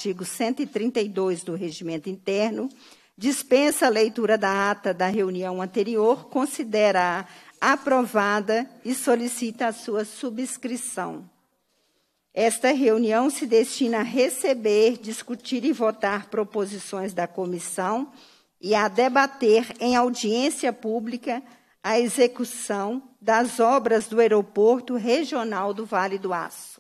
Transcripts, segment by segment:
artigo 132 do Regimento Interno, dispensa a leitura da ata da reunião anterior, considera-a aprovada e solicita a sua subscrição. Esta reunião se destina a receber, discutir e votar proposições da comissão e a debater em audiência pública a execução das obras do Aeroporto Regional do Vale do Aço.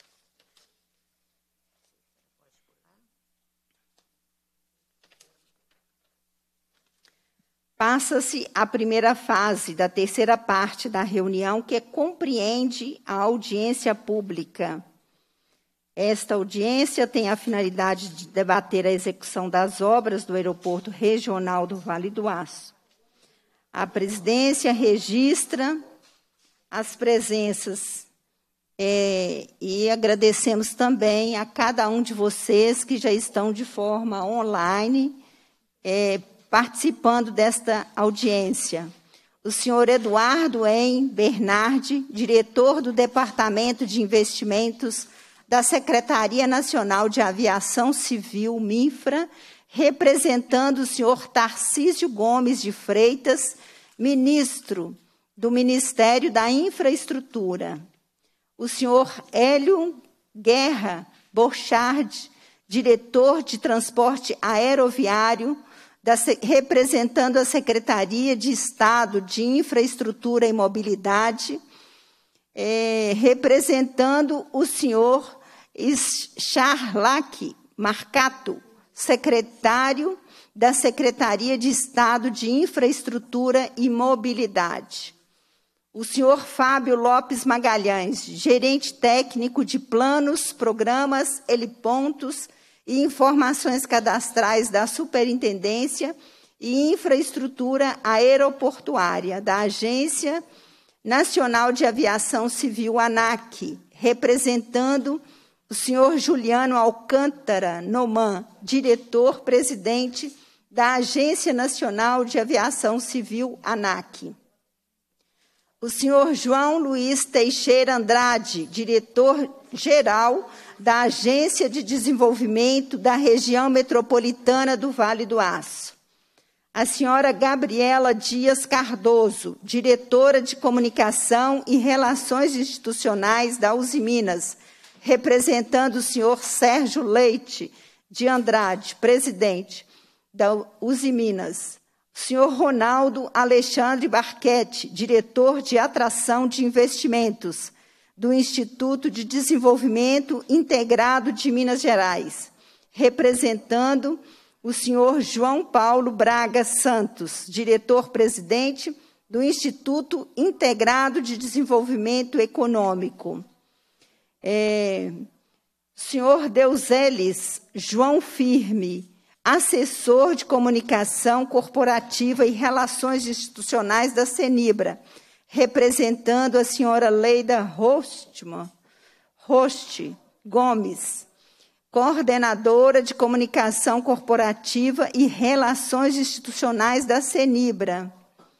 Passa-se a primeira fase da terceira parte da reunião, que compreende a audiência pública. Esta audiência tem a finalidade de debater a execução das obras do Aeroporto Regional do Vale do Aço. A presidência registra as presenças e agradecemos também a cada um de vocês que já estão de forma online participando desta audiência. O senhor Eduardo Bernardi, diretor do Departamento de Investimentos da Secretaria Nacional de Aviação Civil, MINFRA, representando o senhor Tarcísio Gomes de Freitas, ministro do Ministério da Infraestrutura. O senhor Hélio Guerra Borchardt, diretor de Transporte Aeroviário, representando a Secretaria de Estado de Infraestrutura e Mobilidade, representando o senhor Charlac Marcato, secretário da Secretaria de Estado de Infraestrutura e Mobilidade. O senhor Fábio Lopes Magalhães, gerente técnico de planos, programas, helipontos e informações cadastrais da Superintendência e Infraestrutura Aeroportuária da Agência Nacional de Aviação Civil, ANAC, representando o senhor Juliano Alcântara Noman, diretor-presidente da Agência Nacional de Aviação Civil, ANAC. O senhor João Luiz Teixeira Andrade, diretor-geral da Agência de Desenvolvimento da Região Metropolitana do Vale do Aço. A senhora Gabriela Dias Cardoso, diretora de Comunicação e Relações Institucionais da Uzi Minas, representando o senhor Sérgio Leite de Andrade, presidente da Uzi Minas. O senhor Ronaldo Alexandre Barquete, diretor de Atração de Investimentos do Instituto de Desenvolvimento Integrado de Minas Gerais, representando o senhor João Paulo Braga Santos, diretor-presidente do Instituto Integrado de Desenvolvimento Econômico. Senhor Deuseles João Firme, assessor de Comunicação Corporativa e Relações Institucionais da CENIBRA, representando a senhora Leida Rost Gomes, coordenadora de Comunicação Corporativa e Relações Institucionais da CENIBRA.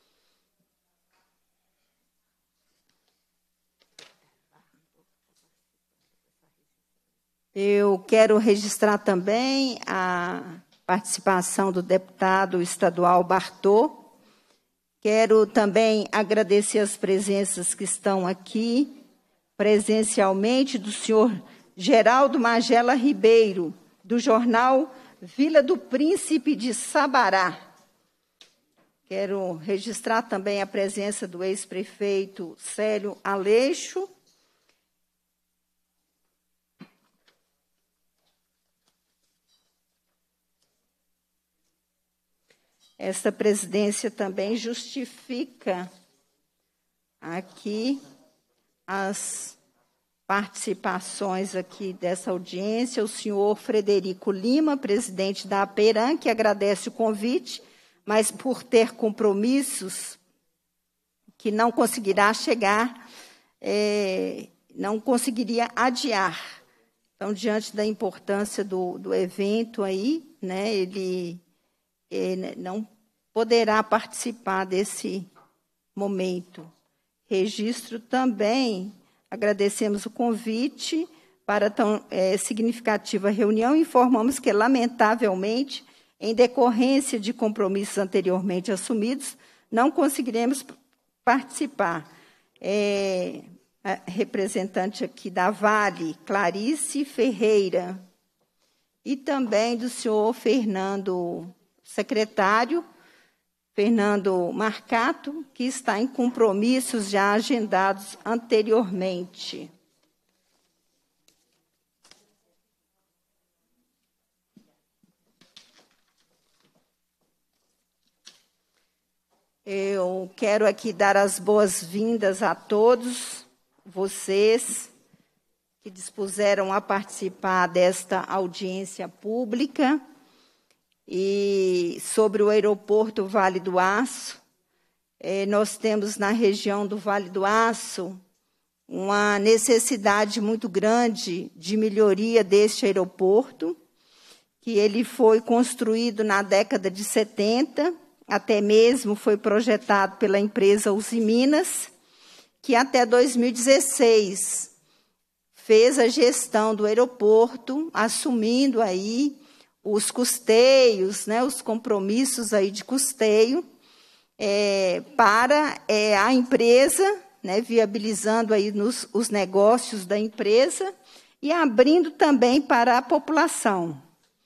Eu quero registrar também a participação do deputado estadual Bartô. Quero também agradecer as presenças que estão aqui, presencialmente, do senhor Geraldo Magela Ribeiro, do jornal Vila do Príncipe de Sabará. Quero registrar também a presença do ex-prefeito Célio Aleixo. Esta presidência também justifica aqui as participações aqui dessa audiência. O senhor Frederico Lima, presidente da APERAM, que agradece o convite, mas por ter compromissos que não conseguirá chegar, não conseguiria adiar. Então, diante da importância do evento aí, né, ele não poderá participar desse momento. Registro também, agradecemos o convite para tão significativa reunião, informamos que, lamentavelmente, em decorrência de compromissos anteriormente assumidos, não conseguiremos participar. A representante aqui da Vale, Clarice Ferreira, e também do senhor Fernando, secretário, Fernando Marcato, que está em compromissos já agendados anteriormente. Eu quero aqui dar as boas-vindas a todos vocês que dispuseram a participar desta audiência pública e sobre o aeroporto Vale do Aço. Nós temos na região do Vale do Aço uma necessidade muito grande de melhoria deste aeroporto, que ele foi construído na década de 70, até mesmo foi projetado pela empresa Usiminas, que até 2016 fez a gestão do aeroporto, assumindo aí os custeios, né, os compromissos aí de custeio para a empresa, né, viabilizando aí os negócios da empresa e abrindo também para a população.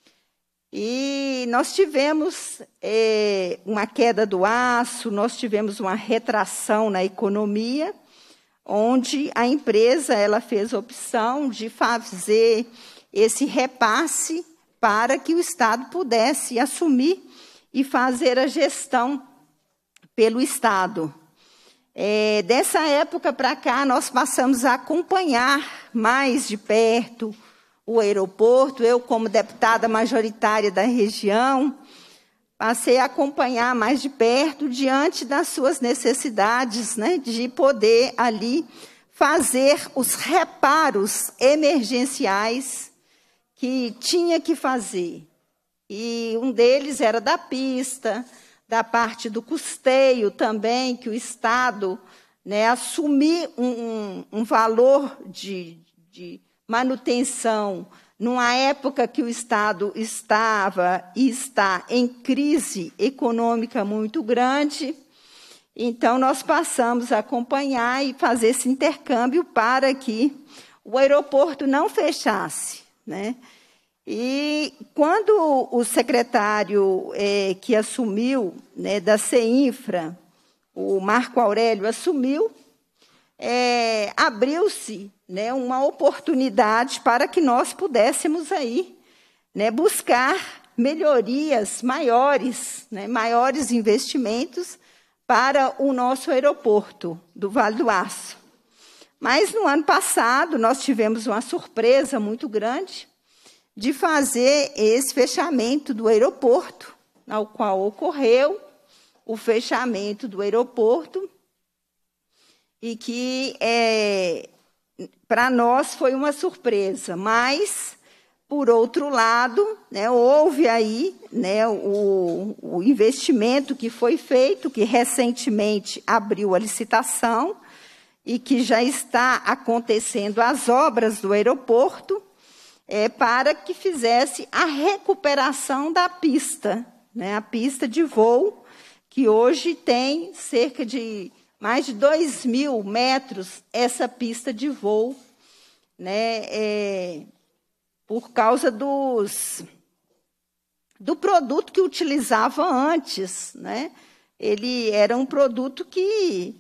E nós tivemos uma queda do aço, nós tivemos uma retração na economia, onde a empresa ela fez a opção de fazer esse repasse para que o Estado pudesse assumir e fazer a gestão pelo Estado. Dessa época para cá, nós passamos a acompanhar mais de perto o aeroporto. Eu, como deputada majoritária da região, passei a acompanhar mais de perto diante das suas necessidades, né, de poder ali fazer os reparos emergenciais que tinha que fazer. E um deles era da pista, da parte do custeio também, que o Estado, né, assumir um valor de manutenção, numa época que o Estado estava e está em crise econômica muito grande. Então, nós passamos a acompanhar e fazer esse intercâmbio para que o aeroporto não fechasse, né? E quando o secretário que assumiu, né, da CEINFRA, o Marco Aurélio, assumiu, abriu-se, né, uma oportunidade para que nós pudéssemos aí, né, buscar melhorias maiores, né, maiores investimentos para o nosso aeroporto do Vale do Aço. Mas no ano passado nós tivemos uma surpresa muito grande de fazer esse fechamento do aeroporto, ao qual ocorreu o fechamento do aeroporto, e que para nós foi uma surpresa, mas, por outro lado, né, houve aí, né, o investimento que foi feito, que recentemente abriu a licitação e que já está acontecendo as obras do aeroporto, para que fizesse a recuperação da pista, né, a pista de voo, que hoje tem cerca de mais de 2.000 metros, essa pista de voo, né, por causa do produto que utilizava antes, né? Ele era um produto que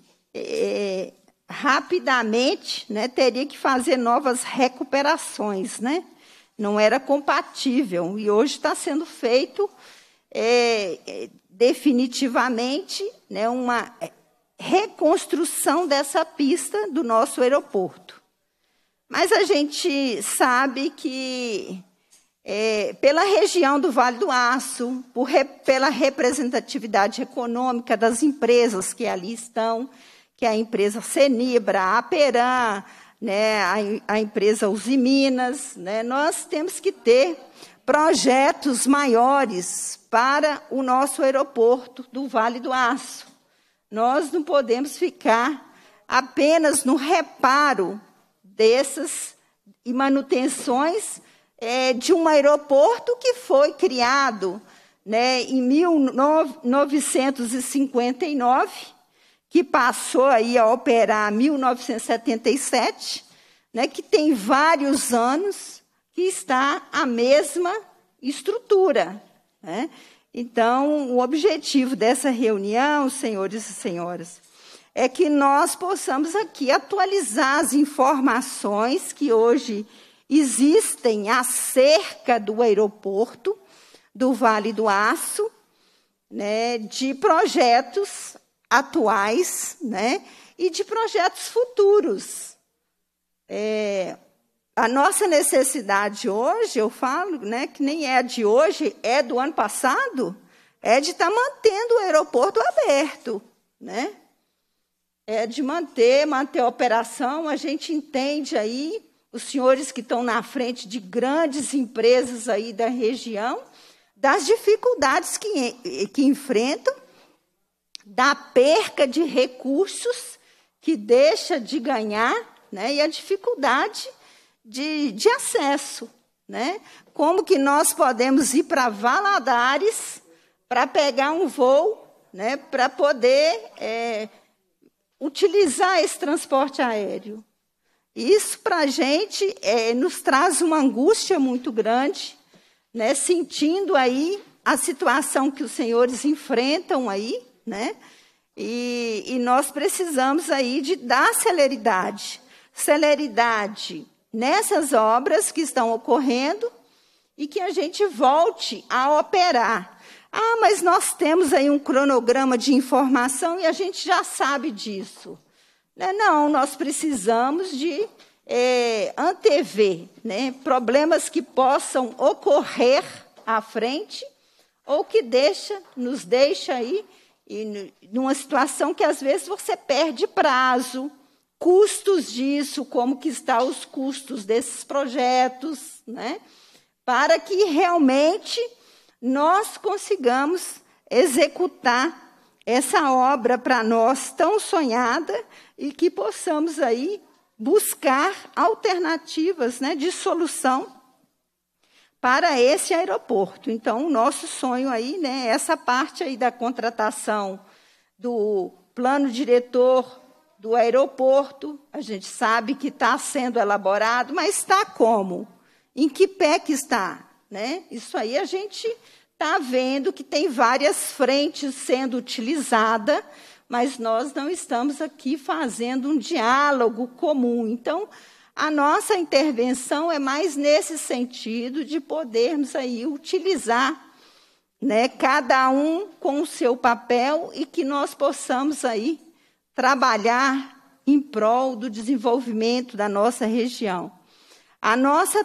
rapidamente, né, teria que fazer novas recuperações, né? Não era compatível, e hoje está sendo feito definitivamente, né, uma reconstrução dessa pista do nosso aeroporto. Mas a gente sabe que, pela região do Vale do Aço, pela representatividade econômica das empresas que ali estão, que é a empresa Cenibra, a Aperam, né, a empresa Usiminas, né, nós temos que ter projetos maiores para o nosso aeroporto do Vale do Aço. Nós não podemos ficar apenas no reparo e manutenções de um aeroporto que foi criado, né, em 1959, que passou aí a operar em 1977, né, que tem vários anos que está a mesma estrutura, né? Então, o objetivo dessa reunião, senhores e senhoras, é que nós possamos aqui atualizar as informações que hoje existem acerca do aeroporto do Vale do Aço, né, de projetos atuais, né, e de projetos futuros. A nossa necessidade hoje, eu falo, né, que nem é de hoje, é do ano passado, é de estar mantendo o aeroporto aberto, né? É de manter a operação. A gente entende aí, os senhores que estão na frente de grandes empresas aí da região, das dificuldades que enfrentam, da perca de recursos que deixa de ganhar, né, e a dificuldade de acesso, né? Como que nós podemos ir para Valadares para pegar um voo, né, para poder utilizar esse transporte aéreo? Isso, para a gente, nos traz uma angústia muito grande, né, sentindo aí a situação que os senhores enfrentam aí, né? E nós precisamos aí de dar celeridade nessas obras que estão ocorrendo e que a gente volte a operar. Ah, mas nós temos aí um cronograma de informação e a gente já sabe disso. Não, nós precisamos de antever, né, problemas que possam ocorrer à frente ou que nos deixa aí numa situação que, às vezes, você perde prazo, custos disso, como que estão os custos desses projetos, né? Para que realmente nós consigamos executar essa obra para nós tão sonhada e que possamos aí buscar alternativas, né, de solução para esse aeroporto. Então, o nosso sonho aí, né, essa parte aí da contratação do plano diretor do aeroporto, a gente sabe que está sendo elaborado, mas está como? Em que pé que está? Né? Isso aí a gente está vendo que tem várias frentes sendo utilizadas, mas nós não estamos aqui fazendo um diálogo comum. Então, a nossa intervenção é mais nesse sentido de podermos aí utilizar, né, cada um com o seu papel e que nós possamos aí trabalhar em prol do desenvolvimento da nossa região. A nossa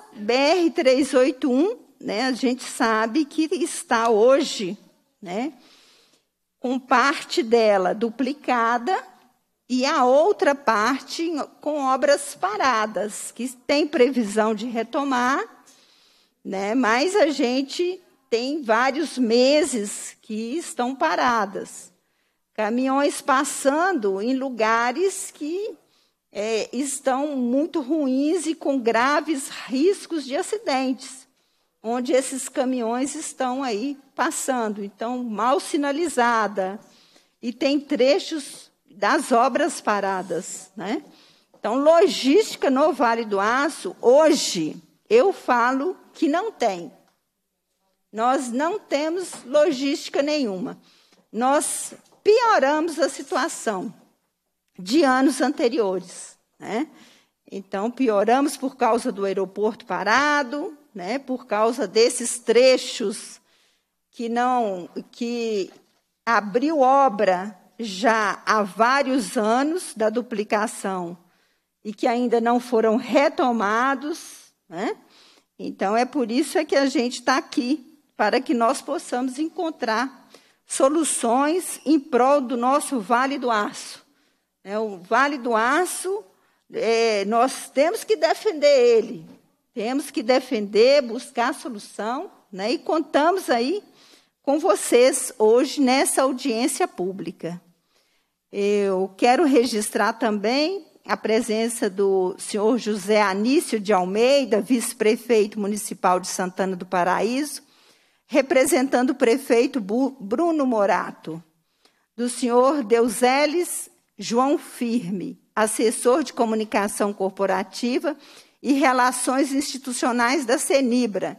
BR-381, né, a gente sabe que está hoje, né, com parte dela duplicada e a outra parte com obras paradas, que tem previsão de retomar, né, mas a gente tem vários meses que estão paradas. Caminhões passando em lugares que estão muito ruins e com graves riscos de acidentes, onde esses caminhões estão aí passando, então mal sinalizada, e tem trechos das obras paradas, né? Então, logística no Vale do Aço, hoje, eu falo que não tem. Nós não temos logística nenhuma. Nós pioramos a situação de anos anteriores, né? Então, pioramos por causa do aeroporto parado, né? Por causa desses trechos que abriu obra já há vários anos da duplicação e que ainda não foram retomados, né? Então, é por isso que a gente está aqui, para que nós possamos encontrar soluções em prol do nosso Vale do Aço. O Vale do Aço, nós temos que defender ele, temos que defender, buscar solução, né? E contamos aí com vocês hoje nessa audiência pública. Eu quero registrar também a presença do senhor José Anício de Almeida, vice-prefeito municipal de Santana do Paraíso, representando o prefeito Bruno Morato, do senhor Deuseles João Firme, assessor de comunicação corporativa e relações institucionais da Cenibra.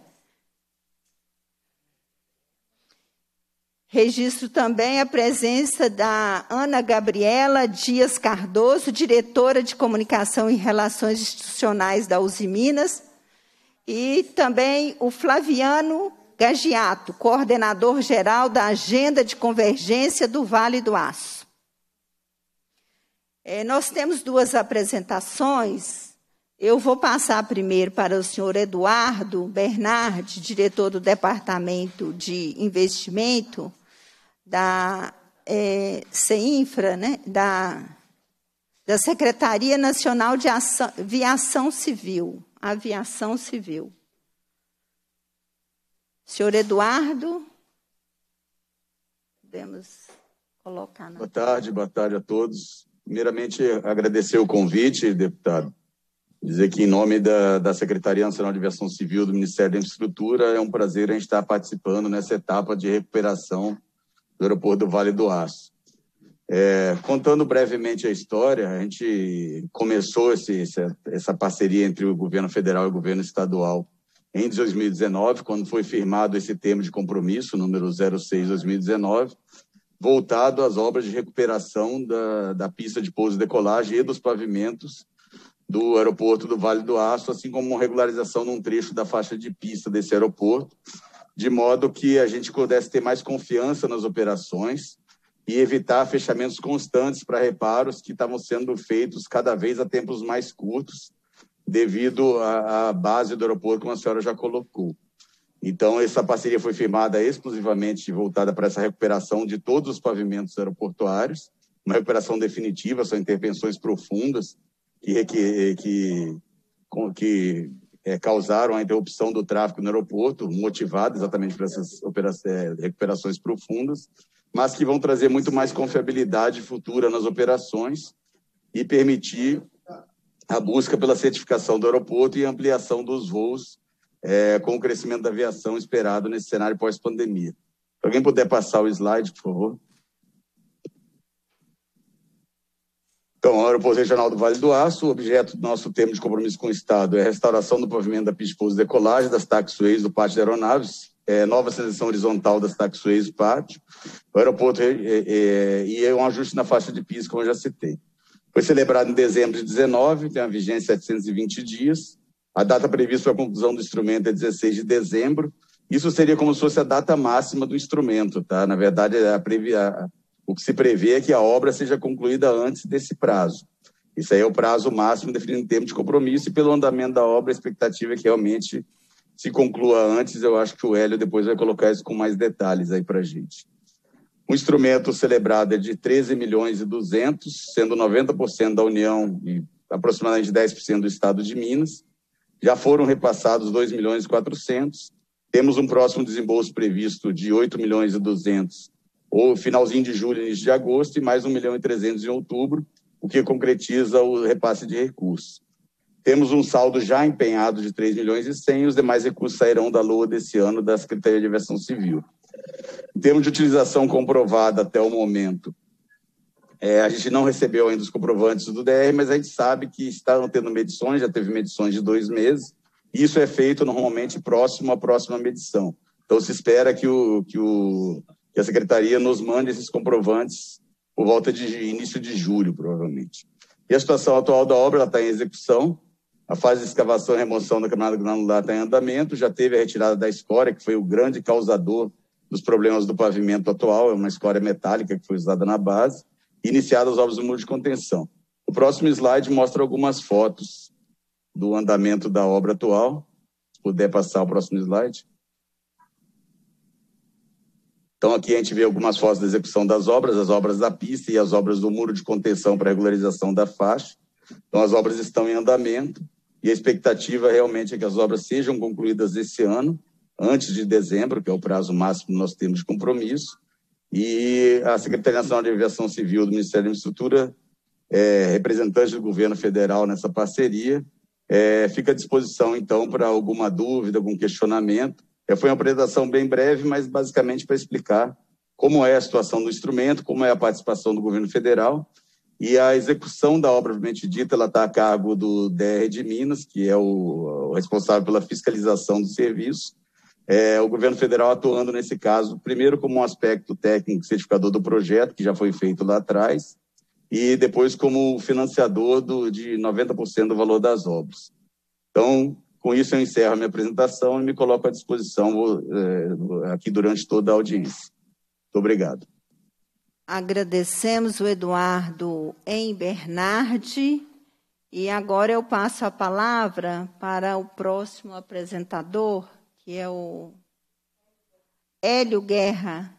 Registro também a presença da Ana Gabriela Dias Cardoso, diretora de Comunicação e Relações Institucionais da Uzi Minas, e também o Flaviano Gagiato, coordenador-geral da Agenda de Convergência do Vale do Aço. Nós temos duas apresentações. Eu vou passar primeiro para o senhor Eduardo Bernardi, diretor do Departamento de Investimento da CEINFRA, né, da Secretaria Nacional de Aviação Civil. Senhor Eduardo, podemos colocar na... Boa tarde a todos. Primeiramente, agradecer o convite, deputado. Dizer que, em nome da Secretaria Nacional de Aviação Civil do Ministério da Infraestrutura, é um prazer a gente estar participando nessa etapa de recuperação do aeroporto do Vale do Aço. Contando brevemente a história, a gente começou essa parceria entre o governo federal e o governo estadual em 2019, quando foi firmado esse termo de compromisso, número 06/2019, voltado às obras de recuperação da pista de pouso e decolagem e dos pavimentos do aeroporto do Vale do Aço, assim como uma regularização num trecho da faixa de pista desse aeroporto, de modo que a gente pudesse ter mais confiança nas operações e evitar fechamentos constantes para reparos que estavam sendo feitos cada vez a tempos mais curtos, devido à base do aeroporto, como a senhora já colocou. Então, essa parceria foi firmada exclusivamente voltada para essa recuperação de todos os pavimentos aeroportuários, uma recuperação definitiva, são intervenções profundas que causaram a interrupção do tráfego no aeroporto, motivada exatamente por essas recuperações profundas, mas que vão trazer muito mais confiabilidade futura nas operações e permitir a busca pela certificação do aeroporto e ampliação dos voos com o crescimento da aviação esperado nesse cenário pós-pandemia. Se alguém puder passar o slide, por favor. Então, o Aeroporto Regional do Vale do Aço, o objeto do nosso termo de compromisso com o Estado é a restauração do pavimento da pista de pouso e decolagem, das taxiways do pátio de aeronaves, nova seleção horizontal das taxiways do pátio, o aeroporto e um ajuste na faixa de pista, como eu já citei. Foi celebrado em dezembro de 19, tem uma vigência de 720 dias. A data prevista para a conclusão do instrumento é 16 de dezembro. Isso seria como se fosse a data máxima do instrumento, tá? Na verdade, o que se prevê é que a obra seja concluída antes desse prazo. Isso aí é o prazo máximo definido em termo de compromisso, e pelo andamento da obra, a expectativa é que realmente se conclua antes. Eu acho que o Hélio depois vai colocar isso com mais detalhes aí para a gente. O instrumento celebrado é de 13.200.000, sendo 90% da União e aproximadamente 10% do Estado de Minas. Já foram repassados 2.400.000. Temos um próximo desembolso previsto de 8.200.000, ou finalzinho de julho, início de agosto, e mais 1.300.000 em outubro, o que concretiza o repasse de recursos. Temos um saldo já empenhado de 3.100.000, os demais recursos sairão da LOA desse ano da Secretaria de Aviação Civil. Em termos de utilização comprovada até o momento, a gente não recebeu ainda os comprovantes do DR, mas a gente sabe que estão tendo medições, já teve medições de 2 meses, e isso é feito normalmente próximo à próxima medição. Então, se espera que a Secretaria nos mande esses comprovantes por volta de início de julho, provavelmente. E a situação atual da obra está em execução. A fase de escavação e remoção da camada granular está em andamento. Já teve a retirada da escória, que foi o grande causador dos problemas do pavimento atual. É uma escória metálica que foi usada na base. Iniciadas as obras do muro de contenção. O próximo slide mostra algumas fotos do andamento da obra atual. Se puder passar o próximo slide. Então, aqui a gente vê algumas fotos da execução das obras, as obras da pista e as obras do muro de contenção para regularização da faixa. Então, as obras estão em andamento e a expectativa realmente é que as obras sejam concluídas esse ano, antes de dezembro, que é o prazo máximo que nós temos de compromisso. E a Secretaria Nacional de Aviação Civil do Ministério da Infraestrutura representante do governo federal nessa parceria. Fica à disposição, então, para alguma dúvida, algum questionamento. Foi uma apresentação bem breve, mas basicamente para explicar como é a situação do instrumento, como é a participação do governo federal, e a execução da obra propriamente dita, ela está a cargo do DR de Minas, que é o responsável pela fiscalização do serviço. O governo federal atuando nesse caso, primeiro como um aspecto técnico certificador do projeto, que já foi feito lá atrás, e depois como financiador de 90% do valor das obras. Então, com isso eu encerro a minha apresentação e me coloco à disposição aqui durante toda a audiência. Muito obrigado. Agradecemos o Eduardo Bernardi. E agora eu passo a palavra para o próximo apresentador, que é o Hélio Guerra.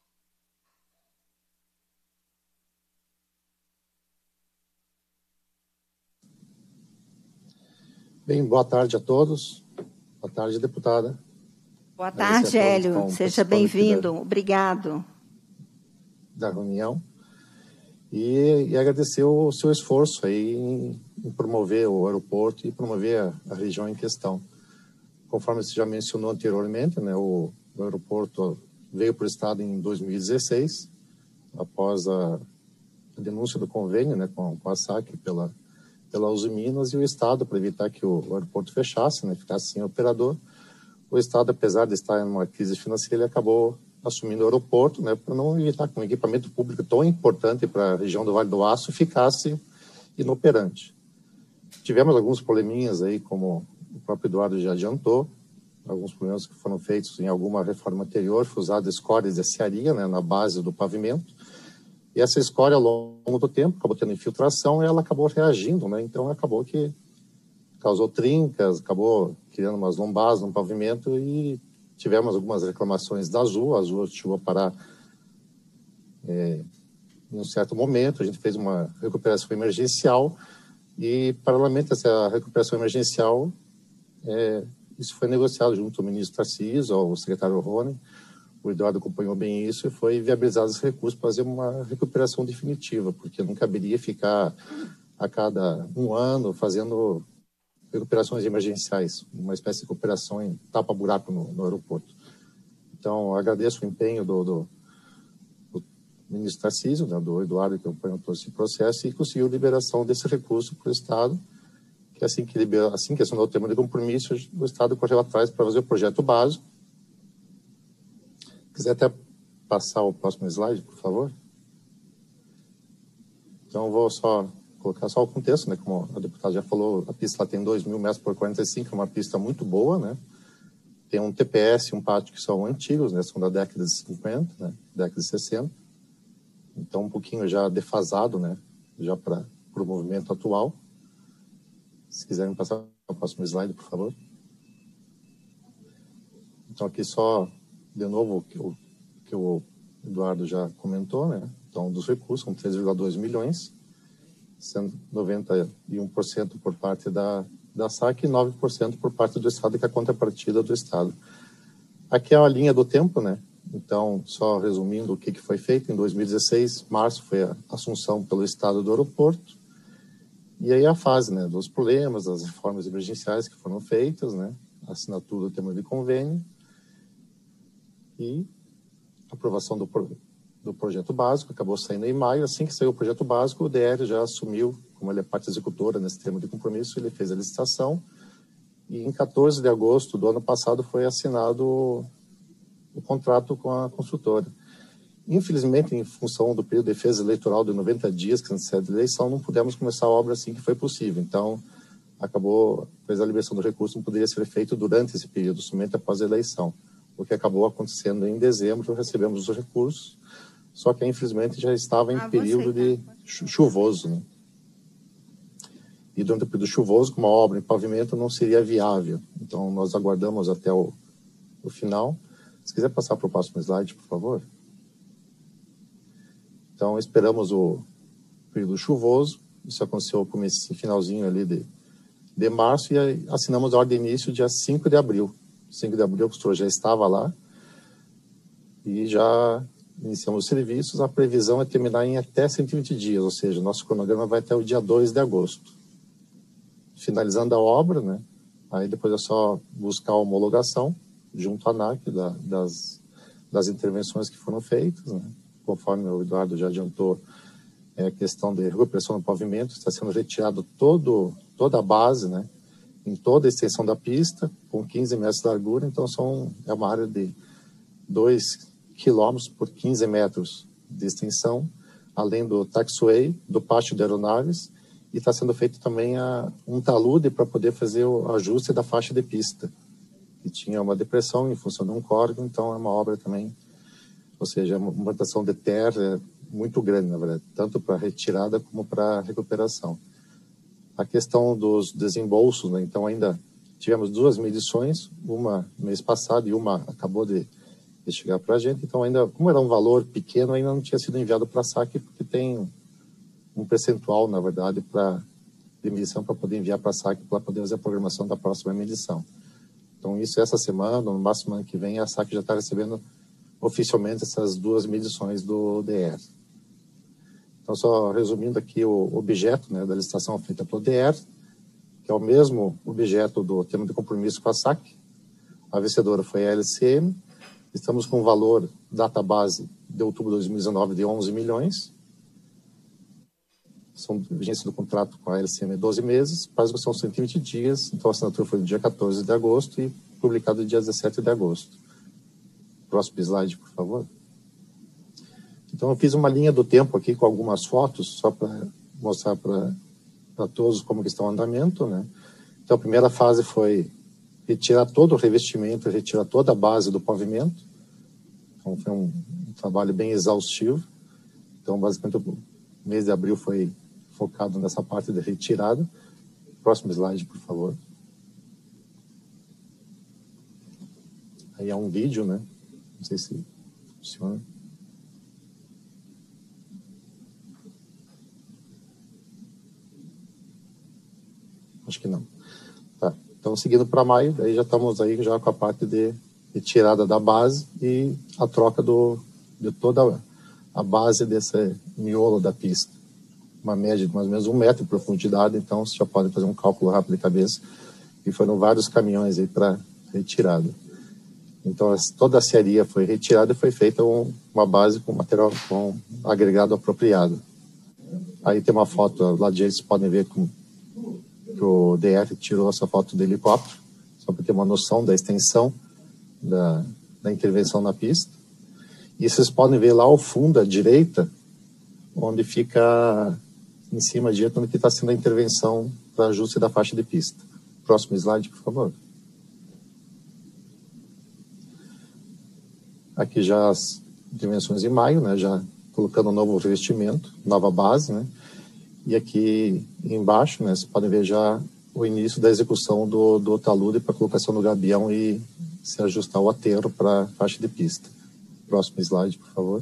Bem, boa tarde a todos. Boa tarde, deputada. Boa tarde, Hélio. Seja bem-vindo. Obrigado. Da reunião. E agradecer o seu esforço aí em promover o aeroporto e promover a região em questão. Conforme você já mencionou anteriormente, né, o aeroporto veio para o Estado em 2016, após a denúncia do convênio, né, com a SAC pela Uzi Minas, e o Estado, para evitar que o aeroporto fechasse, né, ficasse sem operador, o Estado, apesar de estar em uma crise financeira, ele acabou assumindo o aeroporto, né, para não evitar que um equipamento público tão importante para a região do Vale do Aço ficasse inoperante. Tivemos alguns probleminhas aí, como o próprio Eduardo já adiantou, alguns problemas que foram feitos em alguma reforma anterior, foi usada escória de aciaria, né, na base do pavimento, e essa escória, ao longo do tempo, acabou tendo infiltração e ela acabou reagindo, né, então acabou que causou trincas, acabou criando umas lombadas no pavimento e tivemos algumas reclamações da Azul. A Azul chegou a parar em um certo momento. A gente fez uma recuperação emergencial e, paralelamente a essa recuperação emergencial, isso foi negociado junto ao ministro Tarcísio, ao secretário Rony. O Eduardo acompanhou bem isso e foi viabilizado esse recurso para fazer uma recuperação definitiva, porque não caberia ficar a cada um ano fazendo recuperações emergenciais, uma espécie de recuperação em tapa-buraco no aeroporto. Então, agradeço o empenho do ministro Tarcísio, né, do Eduardo, que acompanhou todo esse processo e conseguiu liberação desse recurso para o Estado, que assim que assinou o termo de compromisso, o Estado correu atrás para fazer o projeto básico. Quiser até passar o próximo slide, por favor? Então, vou colocar só o contexto, né? Como a deputada já falou, a pista lá tem 2.000 metros por 45, é uma pista muito boa, né? Tem um TPS e um pátio que são antigos, né? São da década de 50, né? Década de 60. Então, um pouquinho já defasado, né? Já para o movimento atual. Se quiserem passar o próximo slide, por favor. Então, aqui só, de novo, que o Eduardo já comentou, né? Então, dos recursos, são 3,2 milhões, sendo 91% por parte da SAC e 9% por parte do Estado, que é a contrapartida do Estado. Aqui é a linha do tempo, né? Então, só resumindo o que foi feito, em 2016, março, foi a assunção pelo Estado do aeroporto, e aí a fase, né, dos problemas, das reformas emergenciais que foram feitas, né? A assinatura do termo de convênio e a aprovação do projeto básico, acabou saindo em maio. Assim que saiu o projeto básico, o DR já assumiu, como ele é parte executora nesse termo de compromisso, ele fez a licitação e em 14 de agosto do ano passado foi assinado o contrato com a construtora. Infelizmente, em função do período de defesa eleitoral de 90 dias, que antecede a eleição, não pudemos começar a obra assim que foi possível. Então, pois a liberação do recurso não poderia ser feita durante esse período, somente após a eleição. O que acabou acontecendo em dezembro, recebemos os recursos, só que infelizmente já estava em período de chuvoso, né? E durante o período chuvoso, com uma obra em pavimento, não seria viável. Então, nós aguardamos até o final. Se quiser passar para o próximo slide, por favor. Então, esperamos o período chuvoso. Isso aconteceu no finalzinho ali de março e assinamos a ordem de início dia 5 de abril. 5 de abril, a construtora já estava lá e já iniciamos os serviços, a previsão é terminar em até 120 dias, ou seja, nosso cronograma vai até o dia 2 de agosto. Finalizando a obra, né, aí depois é só buscar a homologação junto à ANAC das intervenções que foram feitas, né, conforme o Eduardo já adiantou, a questão de recuperação do pavimento, está sendo retirado toda a base, né, em toda a extensão da pista, com 15 metros de largura, então é uma área de 2 quilômetros por 15 metros de extensão, além do taxiway, do pátio de aeronaves, e está sendo feito também um talude para poder fazer o ajuste da faixa de pista, que tinha uma depressão em função de um córrego, então é uma obra também, ou seja, uma implantação de terra muito grande, na verdade, tanto para retirada como para recuperação. A questão dos desembolsos, né? Então ainda tivemos 2 medições, uma mês passado e uma acabou de chegar para a gente, então ainda, como era um valor pequeno, ainda não tinha sido enviado para a SAC, porque tem um percentual, na verdade, de medição para poder enviar para a SAC, para poder fazer a programação da próxima medição. Então isso essa semana, no máximo ano que vem, a SAC já está recebendo oficialmente essas 2 medições do DR. Então, só resumindo aqui o objeto, né, da licitação feita pelo DR, que é o mesmo objeto do termo de compromisso com a SAC. A vencedora foi a LCM. Estamos com o valor database de outubro de 2019 de 11 milhões. São vigência do contrato com a LCM 12 meses, para execução 120 dias. Então, a assinatura foi no dia 14 de agosto e publicado no dia 17 de agosto. Próximo slide, por favor. Então, eu fiz uma linha do tempo aqui com algumas fotos, só para mostrar para todos como que está o andamento, né? Então, a primeira fase foi retirar todo o revestimento, retirar toda a base do pavimento. Então, foi um trabalho bem exaustivo. Então, basicamente, o mês de abril foi focado nessa parte de retirada. Próximo slide, por favor. Aí é um vídeo, né? Não sei se funciona. Acho que não. Tá. Então, seguindo para maio, daí já estamos aí já com a parte de retirada da base e a troca de toda a base desse miolo da pista. Uma média de mais ou menos 1 metro de profundidade, então você já pode fazer um cálculo rápido de cabeça. E foram vários caminhões aí para retirada. Então, toda a serraria foi retirada e foi feita uma base com material, com agregado apropriado. Aí tem uma foto lá de direita, vocês podem ver que o DR tirou essa foto do helicóptero, só para ter uma noção da extensão da intervenção na pista. E vocês podem ver lá ao fundo, à direita, onde fica em cima direto, onde está sendo a intervenção para ajuste da faixa de pista. Próximo slide, por favor. Aqui já as intervenções em maio, né, já colocando um novo revestimento, nova base, né? E aqui embaixo, né, vocês podem ver já o início da execução do talude para colocação do gabião e se ajustar o aterro para a faixa de pista. Próximo slide, por favor.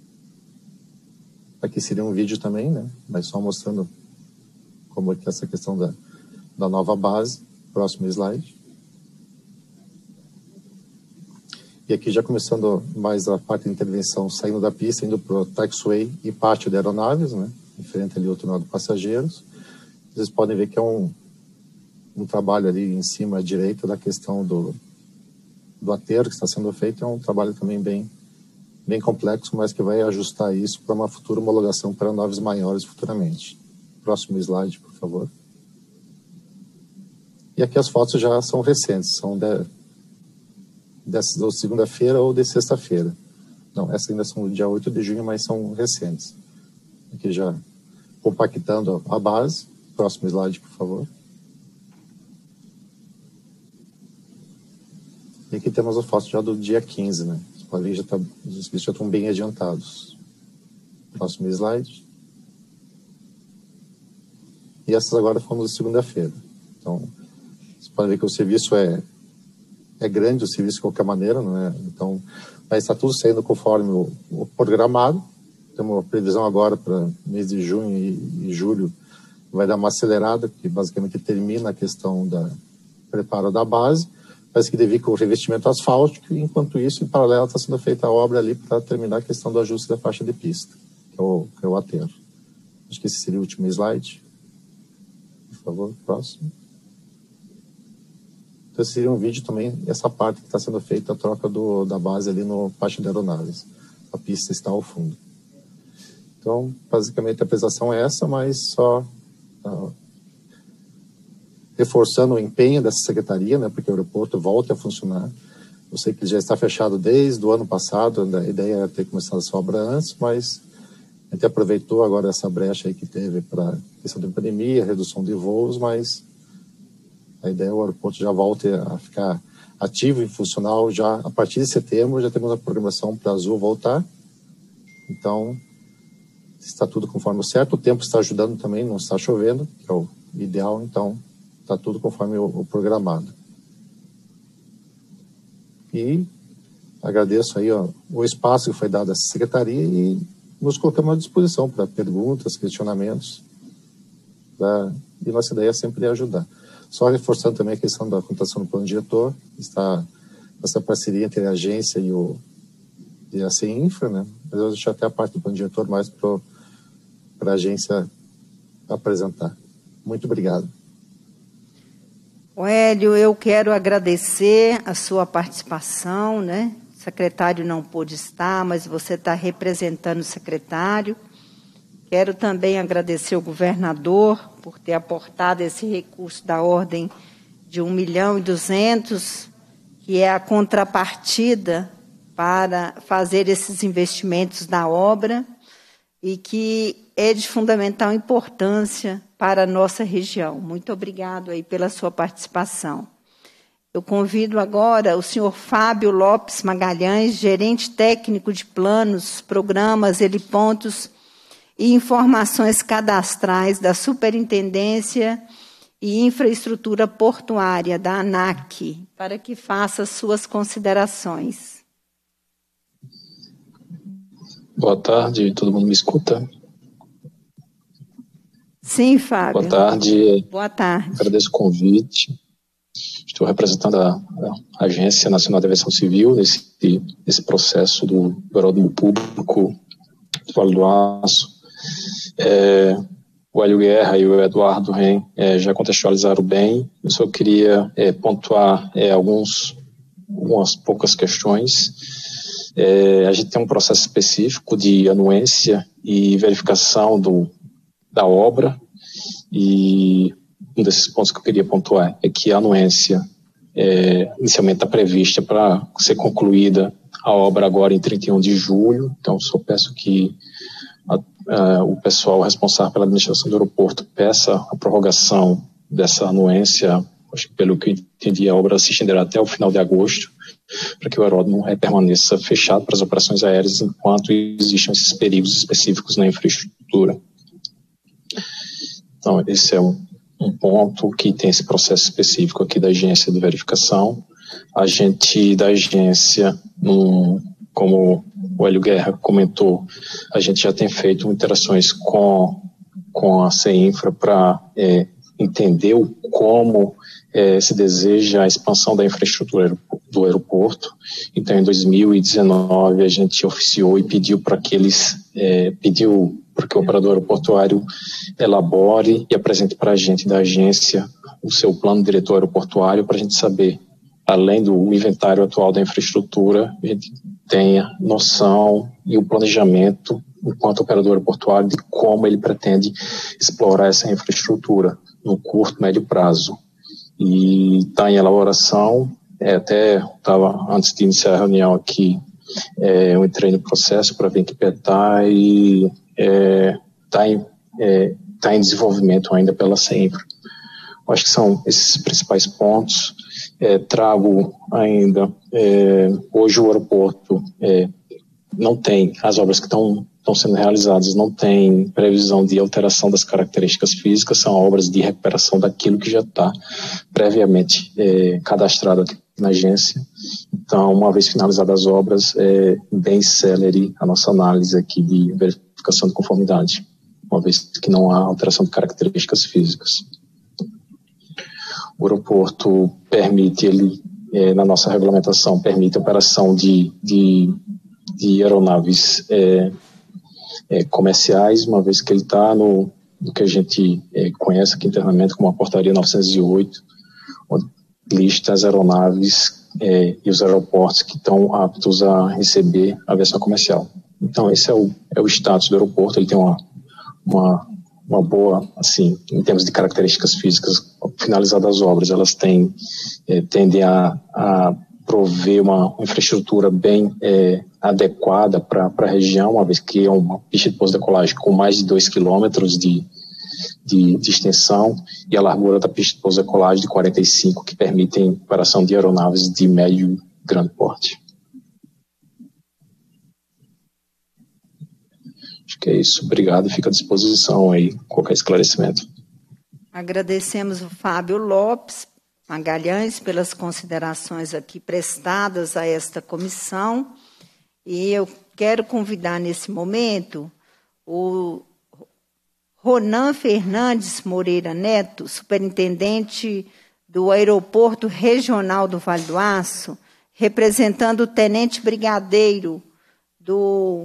Aqui seria um vídeo também, né, mas só mostrando como é que é essa questão da nova base. Próximo slide. E aqui já começando mais a parte de intervenção, saindo da pista, indo para o taxiway e pátio de aeronaves, né? Diferente ali o túnel de passageiros. Vocês podem ver que é um trabalho ali em cima à direita da questão do aterro que está sendo feito. É um trabalho também bem complexo, mas que vai ajustar isso para uma futura homologação para naves maiores futuramente. Próximo slide, por favor. E aqui as fotos já são recentes, são de segunda-feira ou de sexta-feira. Não, essas ainda são do dia 8 de junho, mas são recentes. Aqui já compactando a base. Próximo slide, por favor. E aqui temos a foto já do dia 15, né? Os quadrinhos já estão bem adiantados. Próximo slide. E essas agora fomos de segunda-feira. Então, vocês podem ver que o serviço é grande, o serviço de qualquer maneira, não é? Então, mas está tudo saindo conforme o programado. Temos uma previsão agora para mês de junho e julho, vai dar uma acelerada, que basicamente termina a questão da preparo da base, parece que devia com o revestimento asfáltico, e enquanto isso, em paralelo, está sendo feita a obra ali para terminar a questão do ajuste da faixa de pista, que é o aterro. Acho que esse seria o último slide. Por favor, próximo. Então, esse seria um vídeo também, essa parte que está sendo feita, a troca da base ali no pátio de aeronaves. A pista está ao fundo. Então, basicamente, a apresentação é essa, mas só reforçando o empenho dessa secretaria, né, porque o aeroporto volte a funcionar. Eu sei que ele já está fechado desde o ano passado, a ideia era ter começado essa obra antes, mas a gente aproveitou agora essa brecha aí que teve para a questão da pandemia, redução de voos, mas a ideia é o aeroporto já volte a ficar ativo e funcional já a partir de setembro. Já temos a programação para Azul voltar. Então, está tudo conforme o certo. O tempo está ajudando também, não está chovendo, que é o ideal, então está tudo conforme o programado. E agradeço aí o espaço que foi dado a essa secretaria e nos colocamos à disposição para perguntas, questionamentos. E nossa ideia sempre é ajudar. Só reforçando também a questão da computação do plano diretor, está essa parceria entre a agência e a CEINFRA, né? Mas eu vou deixar até a parte do plano diretor mais para a agência apresentar. Muito obrigado. Hélio, eu quero agradecer a sua participação, né? O secretário não pôde estar, mas você está representando o secretário. Quero também agradecer ao governador por ter aportado esse recurso da ordem de 1.200.000, que é a contrapartida para fazer esses investimentos na obra e que é de fundamental importância para a nossa região. Muito obrigado aí pela sua participação. Eu convido agora o senhor Fábio Lopes Magalhães, gerente técnico de planos, programas, helipontos e informações cadastrais da Superintendência e Infraestrutura Portuária da ANAC, para que faça suas considerações. Boa tarde, todo mundo me escuta? Sim, Fábio. Boa tarde. Boa tarde. Agradeço o convite. Estou representando a Agência Nacional de Aviação Civil nesse processo do Aeródromo Público do Vale do Aço. O Hélio Guerra e o Eduardo Ren já contextualizaram bem. Eu só queria pontuar algumas poucas questões. A gente tem um processo específico de anuência e verificação da obra, e um desses pontos que eu queria pontuar é que a anuência inicialmente está prevista para ser concluída a obra agora em 31 de julho, então só peço que o pessoal responsável pela administração do aeroporto peça a prorrogação dessa anuência. Acho que, pelo que eu entendi, a obra se estenderá até o final de agosto, para que o aeródromo permaneça fechado para as operações aéreas enquanto existam esses perigos específicos na infraestrutura. Então, esse é um ponto que tem esse processo específico aqui da agência de verificação. A gente da agência, como o Hélio Guerra comentou, a gente já tem feito interações com a CEINFRA para entender como se deseja a expansão da infraestrutura do aeroporto. Então, em 2019, a gente oficiou e pediu para que que o operador aeroportuário elabore e apresente para a gente da agência o seu plano diretor aeroportuário, para a gente saber, além do inventário atual da infraestrutura, a gente tenha noção e o planejamento, enquanto operador aeroportuário, de como ele pretende explorar essa infraestrutura no curto, médio prazo. E está em elaboração. Até estava, antes de iniciar a reunião aqui, eu entrei no processo para ver em que pé está, e está em desenvolvimento ainda pela CEINFRA. Acho que são esses principais pontos. Trago ainda, hoje o aeroporto não tem, as obras que estão sendo realizadas não tem previsão de alteração das características físicas, são obras de recuperação daquilo que já está previamente cadastrado aqui na agência. Então, uma vez finalizadas as obras, bem célere a nossa análise aqui de verificação de conformidade, uma vez que não há alteração de características físicas. O aeroporto permite ele na nossa regulamentação, permite a operação de aeronaves comerciais, uma vez que ele está no que a gente conhece aqui internamente como a Portaria 908, onde lista as aeronaves e os aeroportos que estão aptos a receber aviação comercial. Então, esse é o status do aeroporto. Ele tem uma boa, assim, em termos de características físicas, finalizadas as obras, elas tendem a prover uma infraestrutura bem adequada para a região, uma vez que é uma pista de pouso e decolagem com mais de 2 quilômetros de extensão, e a largura da pista de pouso e decolagem de 45, que permitem operação de aeronaves de médio e grande porte. Acho que é isso. Obrigado. Fica à disposição aí, qualquer esclarecimento. Agradecemos o Fábio Lopes Magalhães pelas considerações aqui prestadas a esta comissão. E eu quero convidar nesse momento o Ronan Fernandes Moreira Neto, superintendente do Aeroporto Regional do Vale do Aço, representando o tenente brigadeiro do